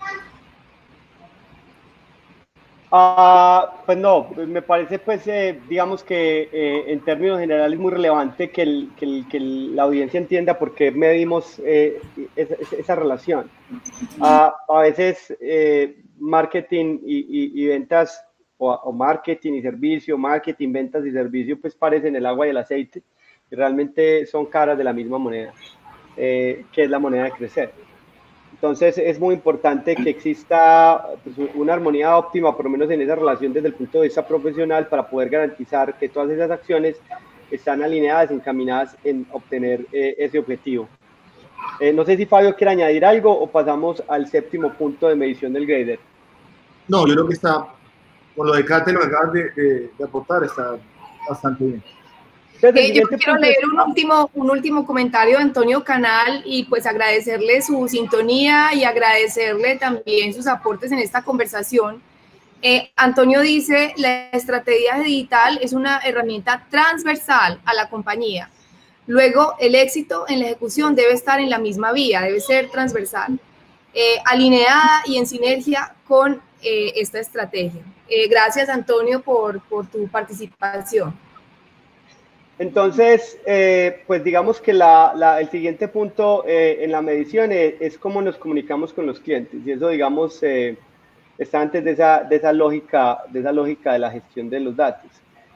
Pues no, me parece pues digamos que en términos generales es muy relevante que la audiencia entienda por qué medimos esa relación. A veces marketing y ventas, o marketing y servicio, marketing, ventas y servicio, pues parecen el agua y el aceite, y realmente son caras de la misma moneda, que es la moneda de crecer. Entonces es muy importante que exista pues, una armonía óptima, por lo menos en esa relación desde el punto de vista profesional, para poder garantizar que todas esas acciones están alineadas, encaminadas en obtener ese objetivo. No sé si Fabio quiere añadir algo o pasamos al séptimo punto de medición del grader. No, yo creo que está, con lo de Kate, lo que acabas de aportar, está bastante bien. Yo quiero leer un último comentario de Antonio Canal, y pues agradecerle su sintonía y agradecerle también sus aportes en esta conversación. Antonio dice: la estrategia digital es una herramienta transversal a la compañía. Luego, el éxito en la ejecución debe estar en la misma vía, debe ser transversal, alineada y en sinergia con esta estrategia. Gracias, Antonio, por tu participación. Entonces, pues digamos que el siguiente punto en la medición es cómo nos comunicamos con los clientes, y eso, digamos, está antes de esa lógica de la gestión de los datos.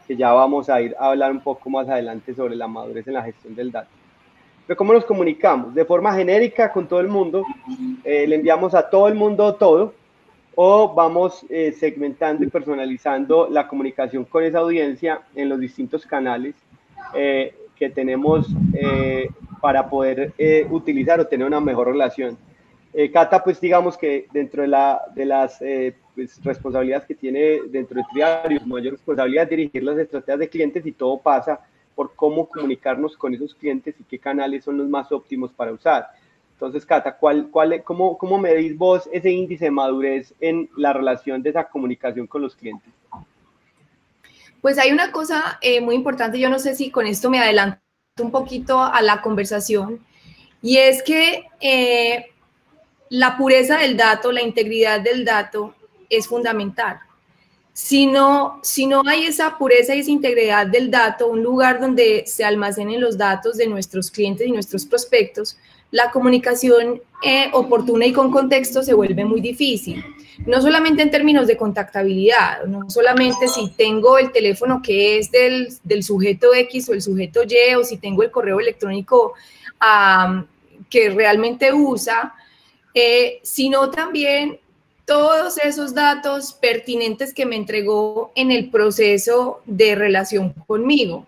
que ya vamos a ir a hablar un poco más adelante sobre la madurez en la gestión del dato. Pero ¿cómo nos comunicamos? De forma genérica con todo el mundo, le enviamos a todo el mundo todo, o vamos segmentando y personalizando la comunicación con esa audiencia en los distintos canales que tenemos para poder utilizar o tener una mejor relación. Cata, pues digamos que dentro de las pues, responsabilidades que tiene dentro de Triario, su mayor responsabilidad es dirigir las estrategias de clientes, y todo pasa por cómo comunicarnos con esos clientes y qué canales son los más óptimos para usar. Entonces, Cata, ¿cómo medís vos ese índice de madurez en la relación de esa comunicación con los clientes? Pues hay una cosa muy importante, yo no sé si con esto me adelanto un poquito a la conversación, y es que la pureza del dato, la integridad del dato es fundamental. Si no hay esa pureza y esa integridad del dato, un lugar donde se almacenen los datos de nuestros clientes y nuestros prospectos, la comunicación oportuna y con contexto se vuelve muy difícil. No solamente en términos de contactabilidad, no solamente si tengo el teléfono que es del sujeto X o el sujeto Y, o si tengo el correo electrónico que realmente usa, sino también todos esos datos pertinentes que me entregó en el proceso de relación conmigo.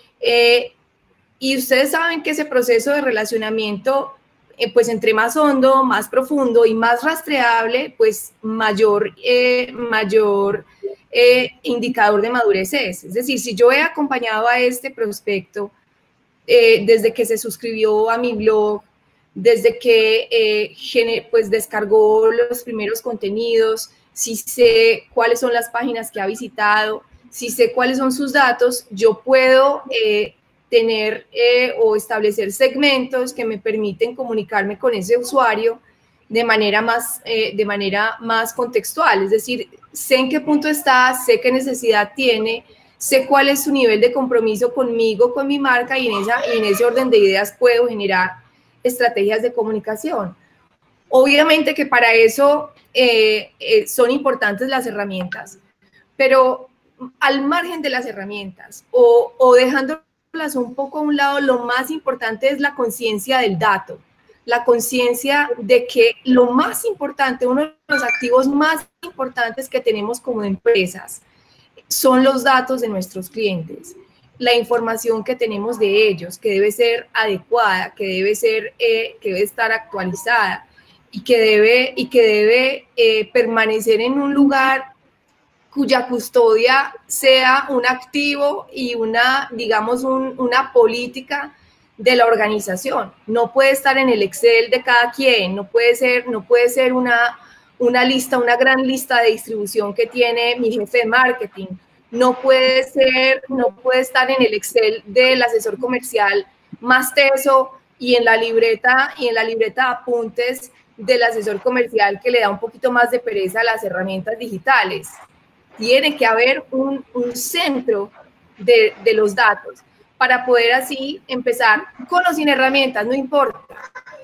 Y ustedes saben que ese proceso de relacionamiento, pues entre más hondo, más profundo y más rastreable, pues mayor indicador de madurez es. Es decir, si yo he acompañado a este prospecto desde que se suscribió a mi blog, desde que pues descargó los primeros contenidos, si sé cuáles son las páginas que ha visitado, si sé cuáles son sus datos, yo puedo tener o establecer segmentos que me permiten comunicarme con ese usuario de manera más contextual. Es decir, sé en qué punto está, sé qué necesidad tiene, sé cuál es su nivel de compromiso conmigo, con mi marca, y en ese orden de ideas puedo generar estrategias de comunicación. Obviamente que para eso son importantes las herramientas, pero al margen de las herramientas o dejándolas un poco a un lado, lo más importante es la conciencia del dato, la conciencia de que lo más importante, uno de los activos más importantes que tenemos como empresas son los datos de nuestros clientes, la información que tenemos de ellos, que debe ser adecuada, que debe estar actualizada y que debe permanecer en un lugar cuya custodia sea un activo y una política de la organización. No puede estar en el Excel de cada quien, no puede ser una lista, una gran lista de distribución que tiene mi jefe de marketing. No puede estar en el Excel del asesor comercial más teso y en la libreta de apuntes del asesor comercial que le da un poquito más de pereza a las herramientas digitales. Tiene que haber un centro de los datos para poder así empezar con o sin herramientas, no importa,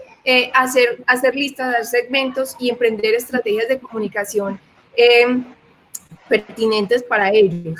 hacer listas, hacer segmentos y emprender estrategias de comunicación pertinentes para ellos.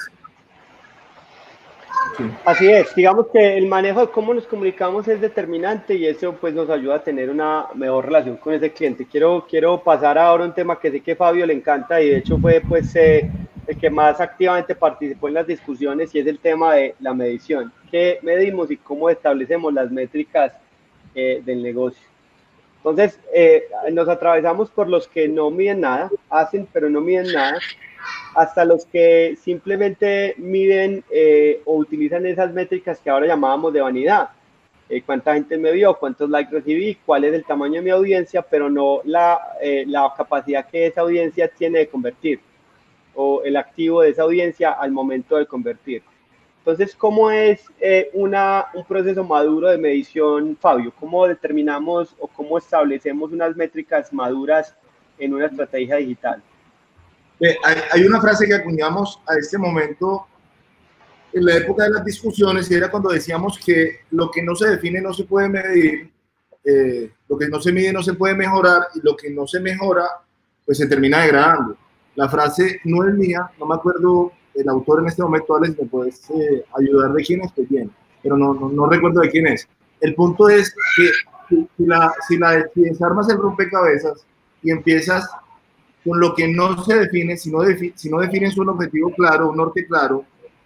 Sí. Así es, digamos que el manejo de cómo nos comunicamos es determinante, y eso pues nos ayuda a tener una mejor relación con ese cliente. Quiero pasar ahora a un tema que sé que a Fabio le encanta, y de hecho fue pues el que más activamente participó en las discusiones, y es el tema de la medición. ¿Qué medimos y cómo establecemos las métricas del negocio? Entonces, nos atravesamos por los que no miden nada, hacen pero no miden nada, hasta los que simplemente miden o utilizan esas métricas que ahora llamábamos de vanidad. Cuánta gente me vio, cuántos likes recibí, cuál es el tamaño de mi audiencia, pero no la capacidad que esa audiencia tiene de convertir, o el activo de esa audiencia al momento de convertir. Entonces, ¿cómo es un proceso maduro de medición, Fabio? ¿Cómo determinamos o cómo establecemos unas métricas maduras en una estrategia digital? Hay una frase que acuñamos a este momento en la época de las discusiones, y era cuando decíamos que lo que no se define no se puede medir, lo que no se mide no se puede mejorar, y lo que no se mejora pues se termina degradando. La frase no es mía, no me acuerdo el autor en este momento, Alex, me puedes ayudar de quién es, pues bien, pero no recuerdo de quién es. El punto es que si desarmas el rompecabezas y empiezas con lo que no se define, si no defines un objetivo claro, un norte claro,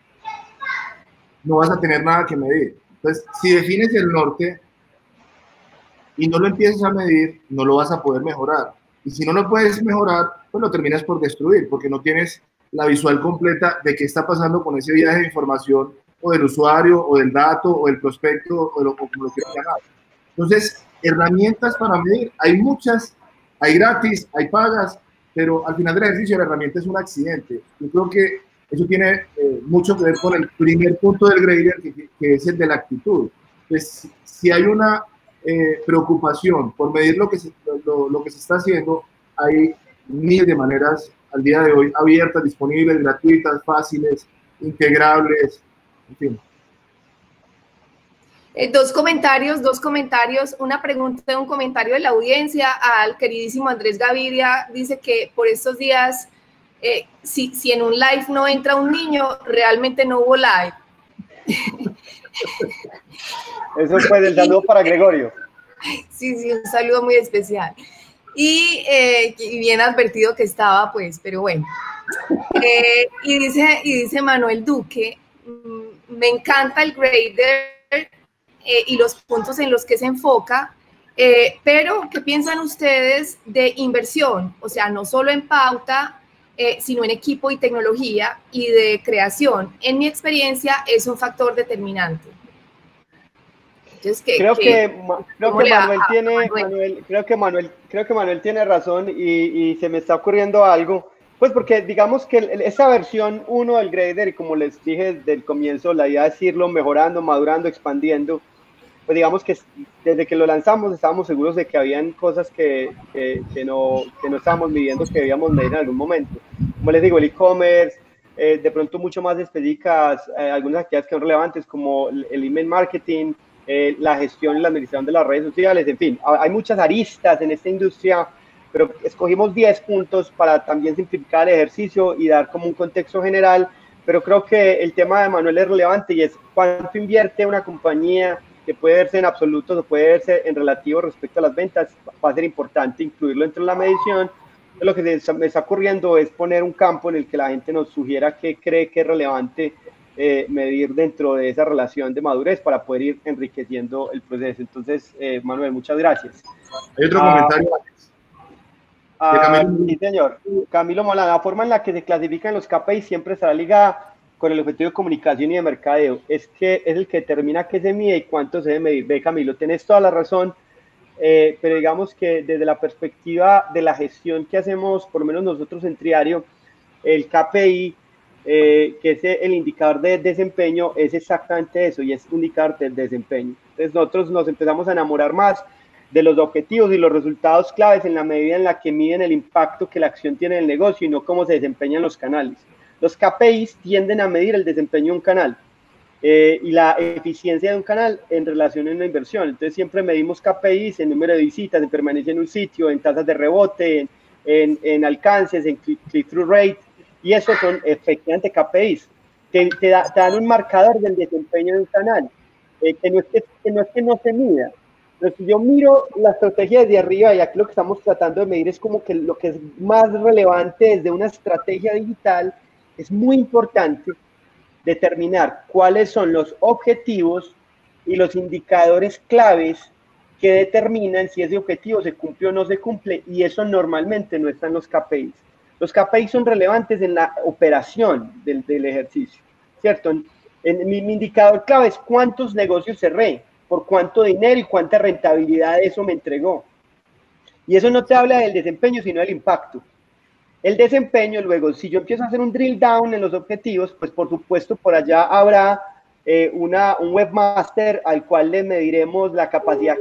no vas a tener nada que medir. Entonces, si defines el norte y no lo empiezas a medir, no lo vas a poder mejorar. Y si no lo puedes mejorar, pues lo terminas por destruir, porque no tienes la visual completa de qué está pasando con ese viaje de información o del usuario, o del dato, o del prospecto, o como lo quieras llamar. Entonces, herramientas para medir, hay muchas, hay gratis, hay pagas, pero al final del ejercicio la herramienta es un accidente. Yo creo que eso tiene mucho que ver con el primer punto del grader, que es el de la actitud. Pues, si hay una preocupación por medir lo que se está haciendo, hay miles de maneras al día de hoy abiertas, disponibles, gratuitas, fáciles, integrables, en fin. Dos comentarios, una pregunta de un comentario de la audiencia al queridísimo Andrés Gaviria. Dice que por estos días, si en un live no entra un niño, realmente no hubo live. Eso fue del saludo para Gregorio. Sí, un saludo muy especial. Y bien advertido que estaba, pues, pero bueno. Y dice Manuel Duque, me encanta el grader y los puntos en los que se enfoca, pero ¿qué piensan ustedes de inversión? O sea, no solo en pauta, sino en equipo y tecnología y de creación. En mi experiencia es un factor determinante. Entonces, creo que Manuel tiene razón y se me está ocurriendo algo, pues porque digamos que esa versión 1 del grader, y como les dije desde el comienzo, la idea es irlo mejorando, madurando, expandiendo. Pues digamos que desde que lo lanzamos estábamos seguros de que habían cosas que no estábamos midiendo, que debíamos medir en algún momento. Como les digo, el e-commerce, de pronto mucho más específicas, algunas actividades que son relevantes como el email marketing, la gestión y la administración de las redes sociales, en fin, hay muchas aristas en esta industria, pero escogimos 10 puntos para también simplificar el ejercicio y dar como un contexto general, pero creo que el tema de Manuel es relevante y es cuánto invierte una compañía, que puede verse en absolutos o puede verse en relativo respecto a las ventas. Va a ser importante incluirlo dentro de la medición. Lo que me está ocurriendo es poner un campo en el que la gente nos sugiera qué cree que es relevante medir dentro de esa relación de madurez para poder ir enriqueciendo el proceso. Entonces, Manuel, muchas gracias. Hay otro comentario. Sí, señor. Camilo Molana, la forma en la que se clasifican los KPI siempre estará ligada con el objetivo de comunicación y de mercadeo, es el que determina qué se mide y cuánto se debe medir. Ve, Camilo, tenés toda la razón, pero digamos que desde la perspectiva de la gestión que hacemos, por lo menos nosotros en Triario, el KPI, que es el indicador de desempeño, es exactamente eso, y es un indicador del desempeño. Entonces nosotros nos empezamos a enamorar más de los objetivos y los resultados claves en la medida en la que miden el impacto que la acción tiene en el negocio y no cómo se desempeñan los canales. Los KPIs tienden a medir el desempeño de un canal y la eficiencia de un canal en relación a una inversión. Entonces siempre medimos KPIs en número de visitas, en permanencia en un sitio, en tasas de rebote, en alcances, en click-through rate, y esos son efectivamente KPIs que te dan un marcador del desempeño de un canal, que no es que no se mida. Pero si yo miro la estrategia desde arriba, y aquí lo que estamos tratando de medir es como que lo que es más relevante desde una estrategia digital, es muy importante determinar cuáles son los objetivos y los indicadores claves que determinan si ese objetivo se cumple o no se cumple, y eso normalmente no está en los KPIs. Los KPIs son relevantes en la operación del ejercicio, ¿cierto? Mi indicador clave es cuántos negocios cerré, por cuánto dinero y cuánta rentabilidad eso me entregó. Y eso no te habla del desempeño, sino del impacto. El desempeño, luego, si yo empiezo a hacer un drill down en los objetivos, pues por supuesto por allá habrá un webmaster al cual le mediremos la capacidad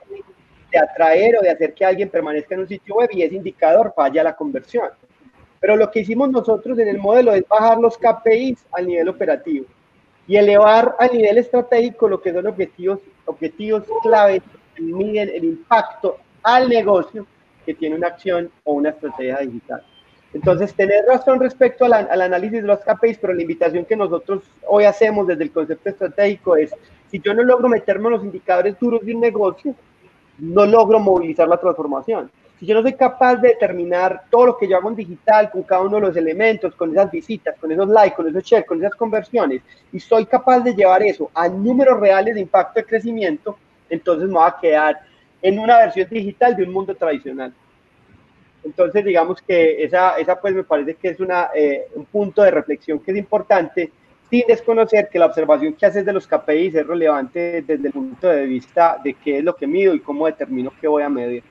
de atraer o de hacer que alguien permanezca en un sitio web, y ese indicador falla la conversión. Pero lo que hicimos nosotros en el modelo es bajar los KPIs al nivel operativo y elevar al nivel estratégico lo que son objetivos claves que miden el impacto al negocio que tiene una acción o una estrategia digital. Entonces, tener razón respecto al análisis de los KPIs, pero la invitación que nosotros hoy hacemos desde el concepto estratégico es, si yo no logro meterme en los indicadores duros de un negocio, no logro movilizar la transformación. Si yo no soy capaz de determinar todo lo que yo hago en digital, con cada uno de los elementos, con esas visitas, con esos likes, con esos shares, con esas conversiones, y soy capaz de llevar eso a números reales de impacto de crecimiento, entonces me voy a quedar en una versión digital de un mundo tradicional. Entonces, digamos que esa pues me parece que es un punto de reflexión que es importante, sin desconocer que la observación que haces de los KPIs es relevante desde el punto de vista de qué es lo que mido y cómo determino qué voy a medir.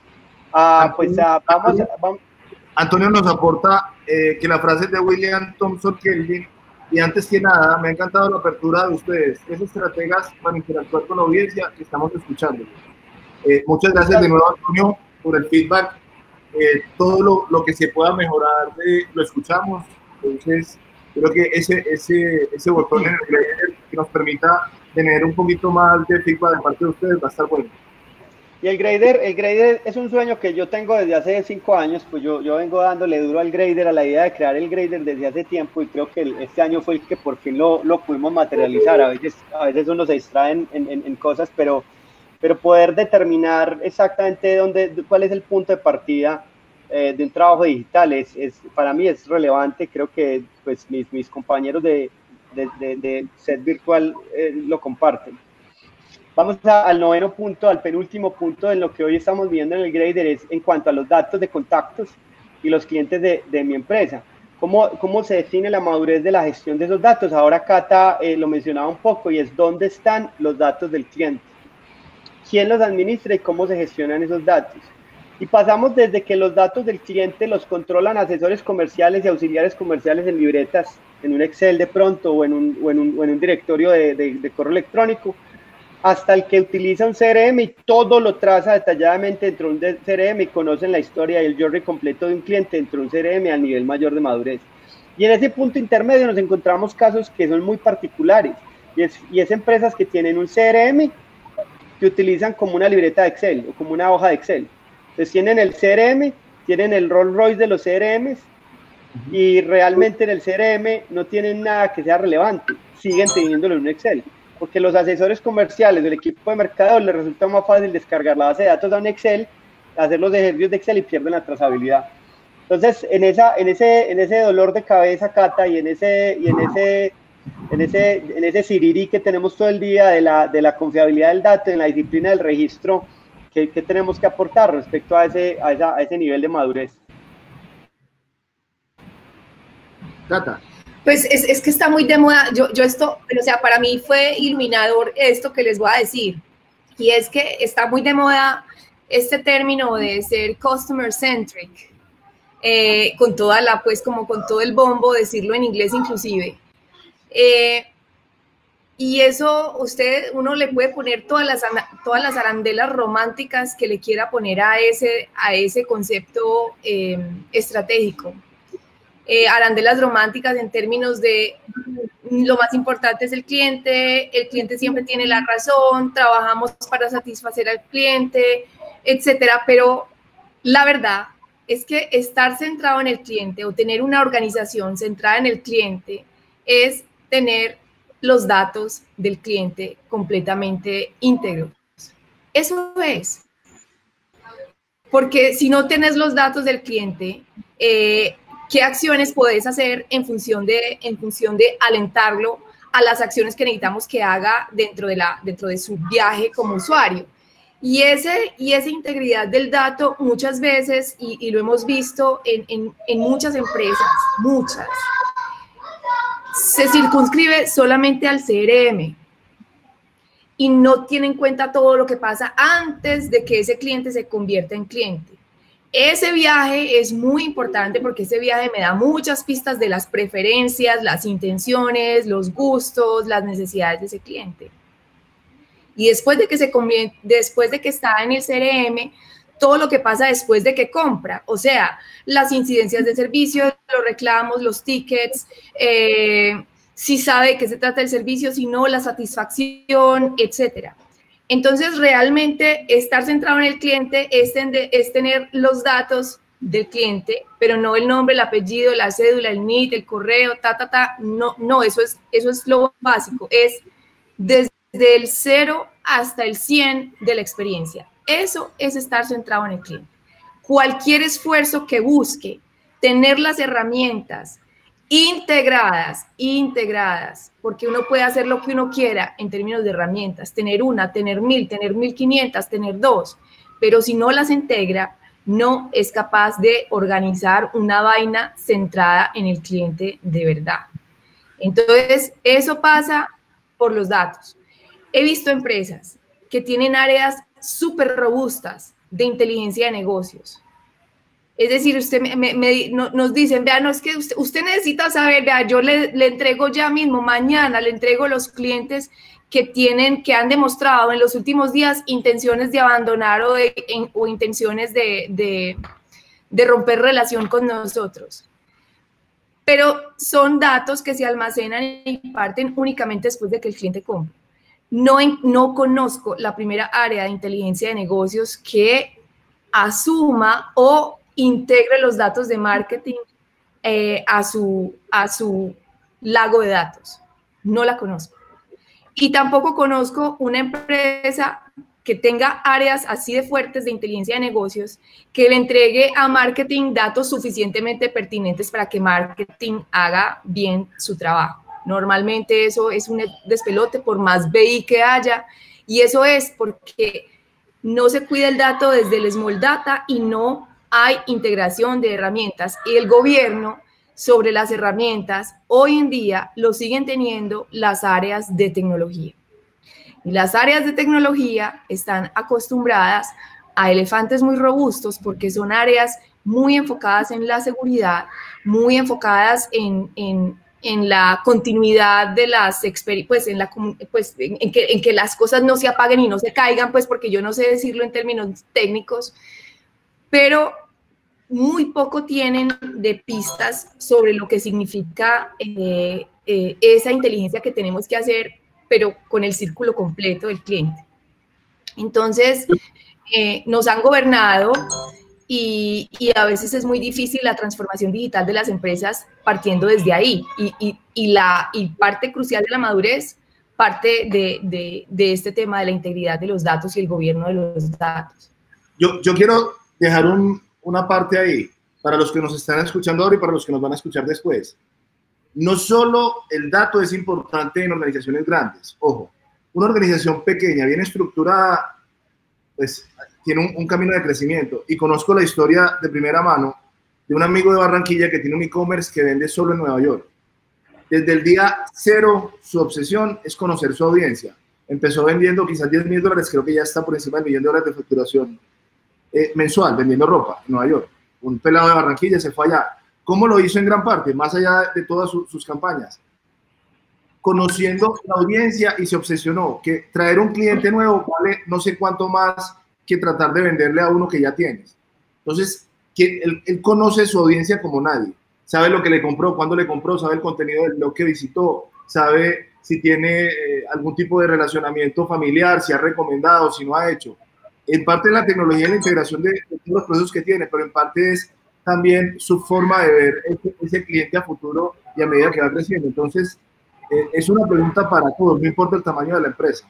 Antonio nos aporta que la frase de William Thompson Kelvin, y antes que nada, me ha encantado la apertura de ustedes, es estrategas para interactuar con la audiencia que estamos escuchando. Muchas gracias de nuevo, Antonio, por el feedback. Todo lo que se pueda mejorar lo escuchamos. Entonces, creo que ese botón en el grader que nos permita tener un poquito más de feedback de parte de ustedes va a estar bueno. Y el grader es un sueño que yo tengo desde hace 5 años, pues yo vengo dándole duro al grader, a la idea de crear el grader desde hace tiempo, y creo que este año fue el que por fin lo pudimos materializar. A veces uno se distrae en cosas, pero poder determinar exactamente cuál es el punto de partida de un trabajo digital para mí es relevante. Creo que pues mis compañeros de Set Virtual lo comparten. Vamos al noveno punto, al penúltimo punto de lo que hoy estamos viendo en el grader, es en cuanto a los datos de contactos y los clientes de mi empresa. ¿Cómo se define la madurez de la gestión de esos datos? Ahora Cata lo mencionaba un poco, y es dónde están los datos del cliente, quién los administra y cómo se gestionan esos datos. Y pasamos desde que los datos del cliente los controlan asesores comerciales y auxiliares comerciales en libretas, en un Excel de pronto, o en un directorio de correo electrónico, hasta el que utiliza un CRM y todo lo traza detalladamente dentro de un CRM y conocen la historia y el journey completo de un cliente dentro de un CRM al nivel mayor de madurez. Y en ese punto intermedio nos encontramos casos que son muy particulares, y es empresas que tienen un CRM que utilizan como una libreta de Excel o como una hoja de Excel. Entonces tienen el CRM, tienen el Rolls Royce de los CRMs, y realmente en el CRM no tienen nada que sea relevante, siguen teniéndolo en un Excel, porque los asesores comerciales del equipo de mercadeo les resulta más fácil descargar la base de datos a un Excel, hacer los ejercicios de Excel y pierden la trazabilidad. Entonces, en ese dolor de cabeza, Cata, y en ese sirirí que tenemos todo el día de la confiabilidad del dato, en la disciplina del registro, ¿qué tenemos que aportar respecto a ese nivel de madurez? Cata. Pues es que está muy de moda. Yo esto, o sea, para mí fue iluminador esto que les voy a decir, y es que está muy de moda este término de ser customer centric, con toda pues como con todo el bombo, decirlo en inglés inclusive. Y eso uno le puede poner todas las arandelas románticas que le quiera poner a ese concepto estratégico. Arandelas románticas en términos de lo más importante es el cliente siempre tiene la razón, trabajamos para satisfacer al cliente, etcétera. Pero la verdad es que estar centrado en el cliente o tener una organización centrada en el cliente es tener los datos del cliente completamente íntegros. Eso es. Porque si no tienes los datos del cliente, ¿qué acciones podés hacer en función de alentarlo a las acciones que necesitamos que haga dentro de su viaje como usuario? Y esa integridad del dato muchas veces, y lo hemos visto en muchas empresas, se circunscribe solamente al CRM y no tiene en cuenta todo lo que pasa antes de que ese cliente se convierta en cliente. Ese viaje es muy importante porque ese viaje me da muchas pistas de las preferencias, las intenciones, los gustos, las necesidades de ese cliente. Y después de que está en el CRM, todo lo que pasa después de que compra, o sea, las incidencias de servicio, los reclamos, los tickets, si sabe de qué se trata el servicio, si no, la satisfacción, etcétera. Entonces, realmente, estar centrado en el cliente es tener los datos del cliente, pero no el nombre, el apellido, la cédula, el NIT, el correo, no, eso es lo básico, es desde el 0 hasta el 100 de la experiencia. Eso es estar centrado en el cliente. Cualquier esfuerzo que busque tener las herramientas integradas, porque uno puede hacer lo que uno quiera en términos de herramientas, tener una, tener 1000, tener 1500, tener 2, pero si no las integra, no es capaz de organizar una vaina centrada en el cliente de verdad. Entonces, eso pasa por los datos. He visto empresas que tienen áreas súper robustas de inteligencia de negocios. Es decir, nos dicen, vea, no es que usted necesita saber, vea, yo le entrego ya mismo, mañana le entrego los clientes que han demostrado en los últimos días intenciones de abandonar o intenciones de romper relación con nosotros. Pero son datos que se almacenan y parten únicamente después de que el cliente compre. No conozco la primera área de inteligencia de negocios que asuma o integre los datos de marketing a su lago de datos. No la conozco. Y tampoco conozco una empresa que tenga áreas así de fuertes de inteligencia de negocios que le entregue a marketing datos suficientemente pertinentes para que marketing haga bien su trabajo. Normalmente eso es un despelote por más BI que haya, y eso es porque no se cuida el dato desde el Small Data y no hay integración de herramientas. Y el gobierno sobre las herramientas hoy en día lo siguen teniendo las áreas de tecnología. Y las áreas de tecnología están acostumbradas a elefantes muy robustos porque son áreas muy enfocadas en la seguridad, muy enfocadas en la continuidad de las experiencias, en que las cosas no se apaguen y no se caigan, pues porque yo no sé decirlo en términos técnicos, pero muy poco tienen de pistas sobre lo que significa esa inteligencia que tenemos que hacer, pero con el círculo completo del cliente. Entonces, nos han gobernado y a veces es muy difícil la transformación digital de las empresas partiendo desde ahí. Y parte crucial de la madurez parte de este tema de la integridad de los datos y el gobierno de los datos. Yo quiero dejar una parte ahí para los que nos están escuchando ahora y para los que nos van a escuchar después. No solo el dato es importante en organizaciones grandes. Ojo, una organización pequeña, bien estructurada, pues tiene un camino de crecimiento. Y conozco la historia de primera mano de un amigo de Barranquilla que tiene un e-commerce que vende solo en Nueva York. Desde el día cero, su obsesión es conocer su audiencia. Empezó vendiendo quizás $10.000, creo que ya está por encima del $1.000.000 de facturación mensual, vendiendo ropa en Nueva York. Un pelado de Barranquilla se fue allá. ¿Cómo lo hizo en gran parte? Más allá de todas sus campañas. Conociendo la audiencia y se obsesionó que traer un cliente nuevo vale no sé cuánto más que tratar de venderle a uno que ya tienes. Entonces, él conoce su audiencia como nadie. Sabe lo que le compró, cuándo le compró, sabe el contenido del blog que visitó, sabe si tiene algún tipo de relacionamiento familiar, si ha recomendado, si no ha hecho. En parte es la tecnología y la integración de todos los procesos que tiene, pero en parte es también su forma de ver ese cliente a futuro y a medida que va creciendo. Entonces, es una pregunta para todos, no importa el tamaño de la empresa.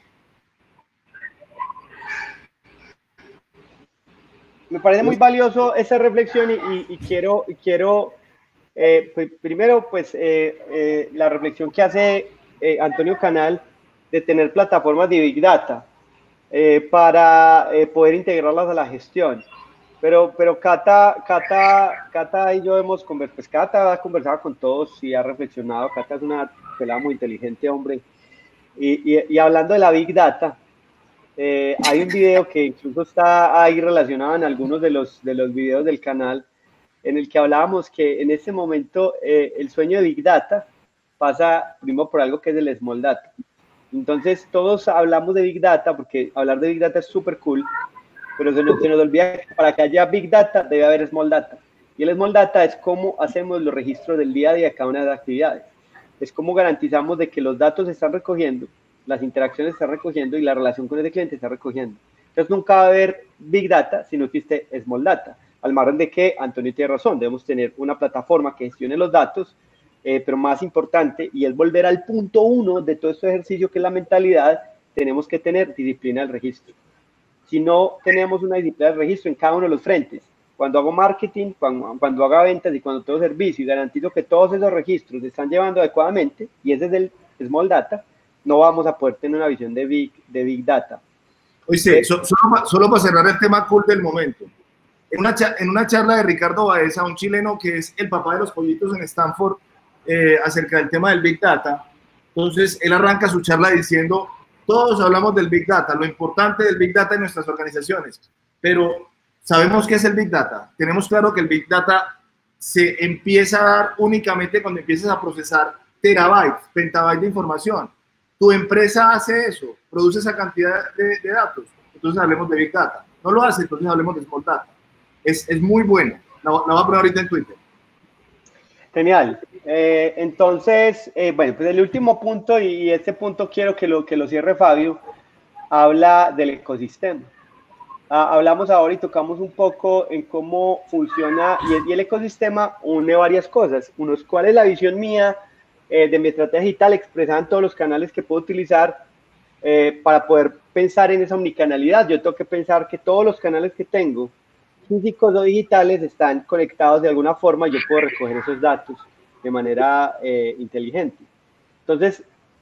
Me parece muy valioso esa reflexión y quiero primero, pues, la reflexión que hace Antonio Canal de tener plataformas de Big Data para poder integrarlas a la gestión. Pero Cata y yo hemos conversado, pues Cata ha conversado con todos y ha reflexionado. Cata es una pelada muy inteligente, hombre. Y hablando de la Big Data, hay un video que incluso está ahí relacionado en algunos de los videos del canal, en el que hablábamos que en este momento el sueño de Big Data pasa primero por algo que es el Small Data. Entonces todos hablamos de Big Data porque hablar de Big Data es súper cool, pero se nos olvida que para que haya Big Data debe haber Small Data. Y el Small Data es cómo hacemos los registros del día a día de cada una de las actividades. Es cómo garantizamos de que los datos se están recogiendo, las interacciones se están recogiendo y la relación con el cliente se está recogiendo. Entonces nunca va a haber Big Data si no existe Small Data. al margen de que Antonio tiene razón, debemos tener una plataforma que gestione los datos, pero más importante, y es volver al punto 1 de todo este ejercicio, que es la mentalidad, tenemos que tener disciplina del registro. Si no tenemos una disciplina del registro en cada uno de los frentes, cuando hago marketing, cuando haga ventas y cuando tengo servicio y garantizo que todos esos registros se están llevando adecuadamente, y ese es el small data, no vamos a poder tener una visión de big data. Oye, solo para cerrar el tema cool del momento. En una charla de Ricardo Baeza, un chileno que es el papá de los pollitos en Stanford, acerca del tema del Big Data, entonces él arranca su charla diciendo, todos hablamos del Big Data, lo importante del Big Data en nuestras organizaciones, pero sabemos qué es el Big Data. Tenemos claro que el Big Data se empieza a dar únicamente cuando empiezas a procesar terabytes, petabytes de información. Tu empresa hace eso, produce esa cantidad de datos, entonces hablemos de Big Data. No lo hace, entonces hablemos de Small Data. Es muy bueno. La voy a poner ahorita en Twitter. Genial. Entonces, bueno, pues el último punto, y este punto quiero que lo cierre Fabio, habla del ecosistema. Hablamos ahora y tocamos un poco en cómo funciona, y el ecosistema une varias cosas. Uno es cuál es la visión mía de mi estrategia digital expresada en todos los canales que puedo utilizar para poder pensar en esa omnicanalidad. Yo tengo que pensar que todos los canales que tengo, físicos o digitales, están conectados de alguna forma y yo puedo recoger esos datos de manera inteligente. Entonces,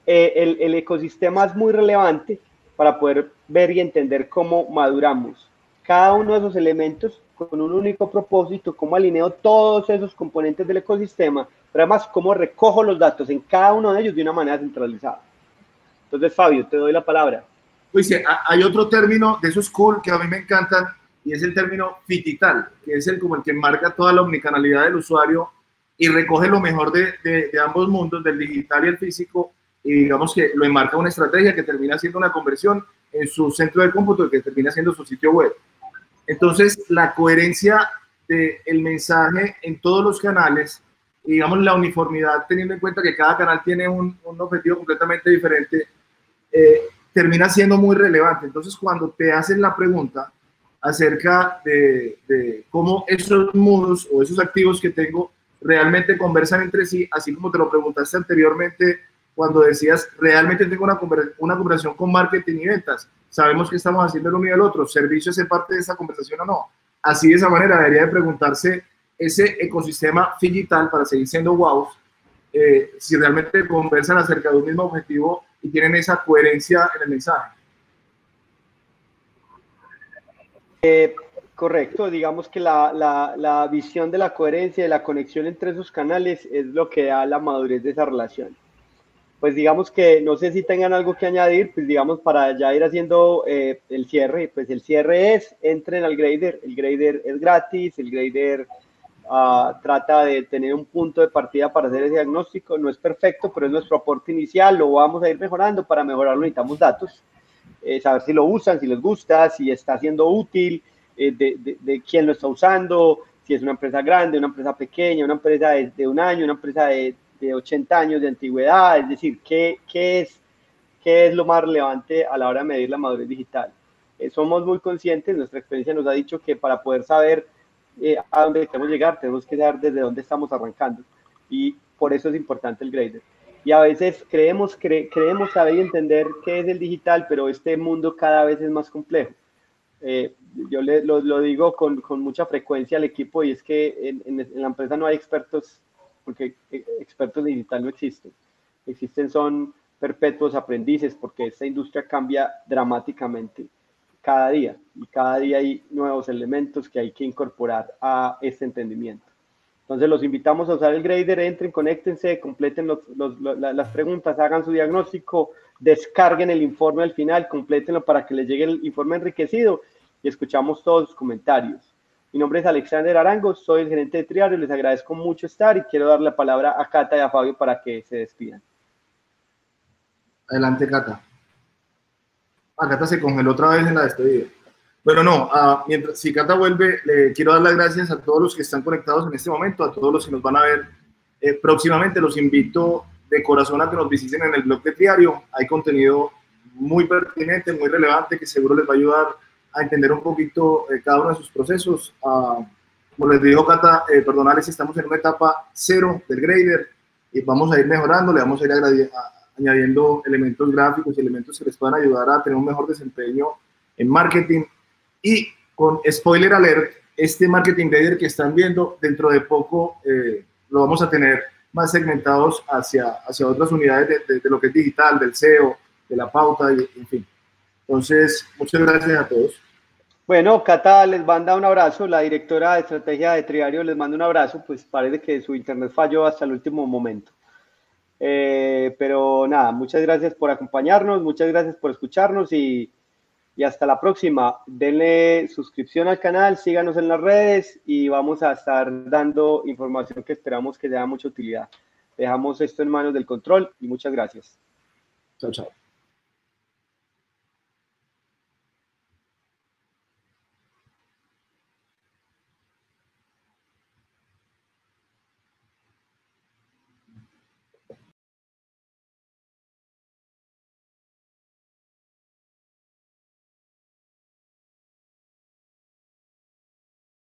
el ecosistema es muy relevante para poder ver y entender cómo maduramos cada uno de esos elementos con un único propósito, cómo alineo todos esos componentes del ecosistema, pero además cómo recojo los datos en cada uno de ellos de una manera centralizada. Entonces, Fabio, te doy la palabra. Pues hay otro término de esos cool que a mí me encantan, y es el término fitital, que es como el que marca toda la omnicanalidad del usuario y recoge lo mejor de ambos mundos, del digital y el físico, y digamos que lo enmarca una estrategia que termina siendo una conversión en su centro de cómputo, que termina siendo su sitio web. Entonces, la coherencia del mensaje en todos los canales, y digamos la uniformidad, teniendo en cuenta que cada canal tiene un objetivo completamente diferente, termina siendo muy relevante. Entonces, cuando te hacen la pregunta acerca de cómo esos modos o esos activos que tengo realmente conversan entre sí, así como te lo preguntaste anteriormente cuando decías, realmente tengo una conversación con marketing y ventas, sabemos que estamos haciendo el uno y el otro, ¿servicio hace parte de esa conversación o no? Así, de esa manera debería de preguntarse ese ecosistema digital, para seguir siendo wows, si realmente conversan acerca de un mismo objetivo y tienen esa coherencia en el mensaje. Correcto, digamos que la visión de la coherencia, de la conexión entre esos canales es lo que da la madurez de esa relación. Pues digamos que no sé si tengan algo que añadir, pues digamos para ya ir haciendo el cierre, pues el cierre es, entren al Grader, el Grader es gratis, el Grader trata de tener un punto de partida para hacer ese diagnóstico, no es perfecto, pero es nuestro aporte inicial, lo vamos a ir mejorando, para mejorarlo necesitamos datos, saber si lo usan, si les gusta, si está siendo útil, de quién lo está usando, si es una empresa grande, una empresa pequeña, una empresa de un año, una empresa de 80 años de antigüedad, es decir, ¿qué es lo más relevante a la hora de medir la madurez digital? Somos muy conscientes, nuestra experiencia nos ha dicho que para poder saber a dónde queremos llegar, tenemos que saber desde dónde estamos arrancando, y por eso es importante el Grader. Y a veces creemos saber y entender qué es el digital, pero este mundo cada vez es más complejo. Yo lo digo con mucha frecuencia al equipo, y es que en la empresa no hay expertos, porque expertos de digital no existen. Existen son perpetuos aprendices, porque esta industria cambia dramáticamente cada día, y cada día hay nuevos elementos que hay que incorporar a este entendimiento. Entonces los invitamos a usar el Grader, entren, conéctense, completen las preguntas, hagan su diagnóstico, descarguen el informe al final, complétenlo para que les llegue el informe enriquecido y escuchamos todos sus comentarios. Mi nombre es Alexander Arango, soy el gerente de Triario, les agradezco mucho estar y quiero darle la palabra a Cata y a Fabio para que se despidan. Adelante, Cata. Cata se congeló otra vez en la despedida. Bueno, no, si Cata vuelve, le quiero dar las gracias a todos los que están conectados en este momento, a todos los que nos van a ver próximamente. Los invito de corazón a que nos visiten en el blog de Triario. Hay contenido muy pertinente, muy relevante, que seguro les va a ayudar a entender un poquito cada uno de sus procesos, como les dijo Cata, perdón Alex, estamos en una etapa 0 del grader y vamos a ir mejorando, le vamos a ir añadiendo elementos gráficos y elementos que les puedan ayudar a tener un mejor desempeño en marketing. Y con spoiler alert, este marketing grader que están viendo, dentro de poco lo vamos a tener más segmentados hacia otras unidades de lo que es digital, del SEO, de la pauta, y, en fin. Entonces, muchas gracias a todos. Bueno, Cata les manda un abrazo, la directora de estrategia de Triario les manda un abrazo, pues parece que su internet falló hasta el último momento. Pero nada, muchas gracias por acompañarnos, muchas gracias por escucharnos y hasta la próxima. Denle suscripción al canal, síganos en las redes y vamos a estar dando información que esperamos que sea de mucha utilidad. Dejamos esto en manos del control y muchas gracias. Chao, chao.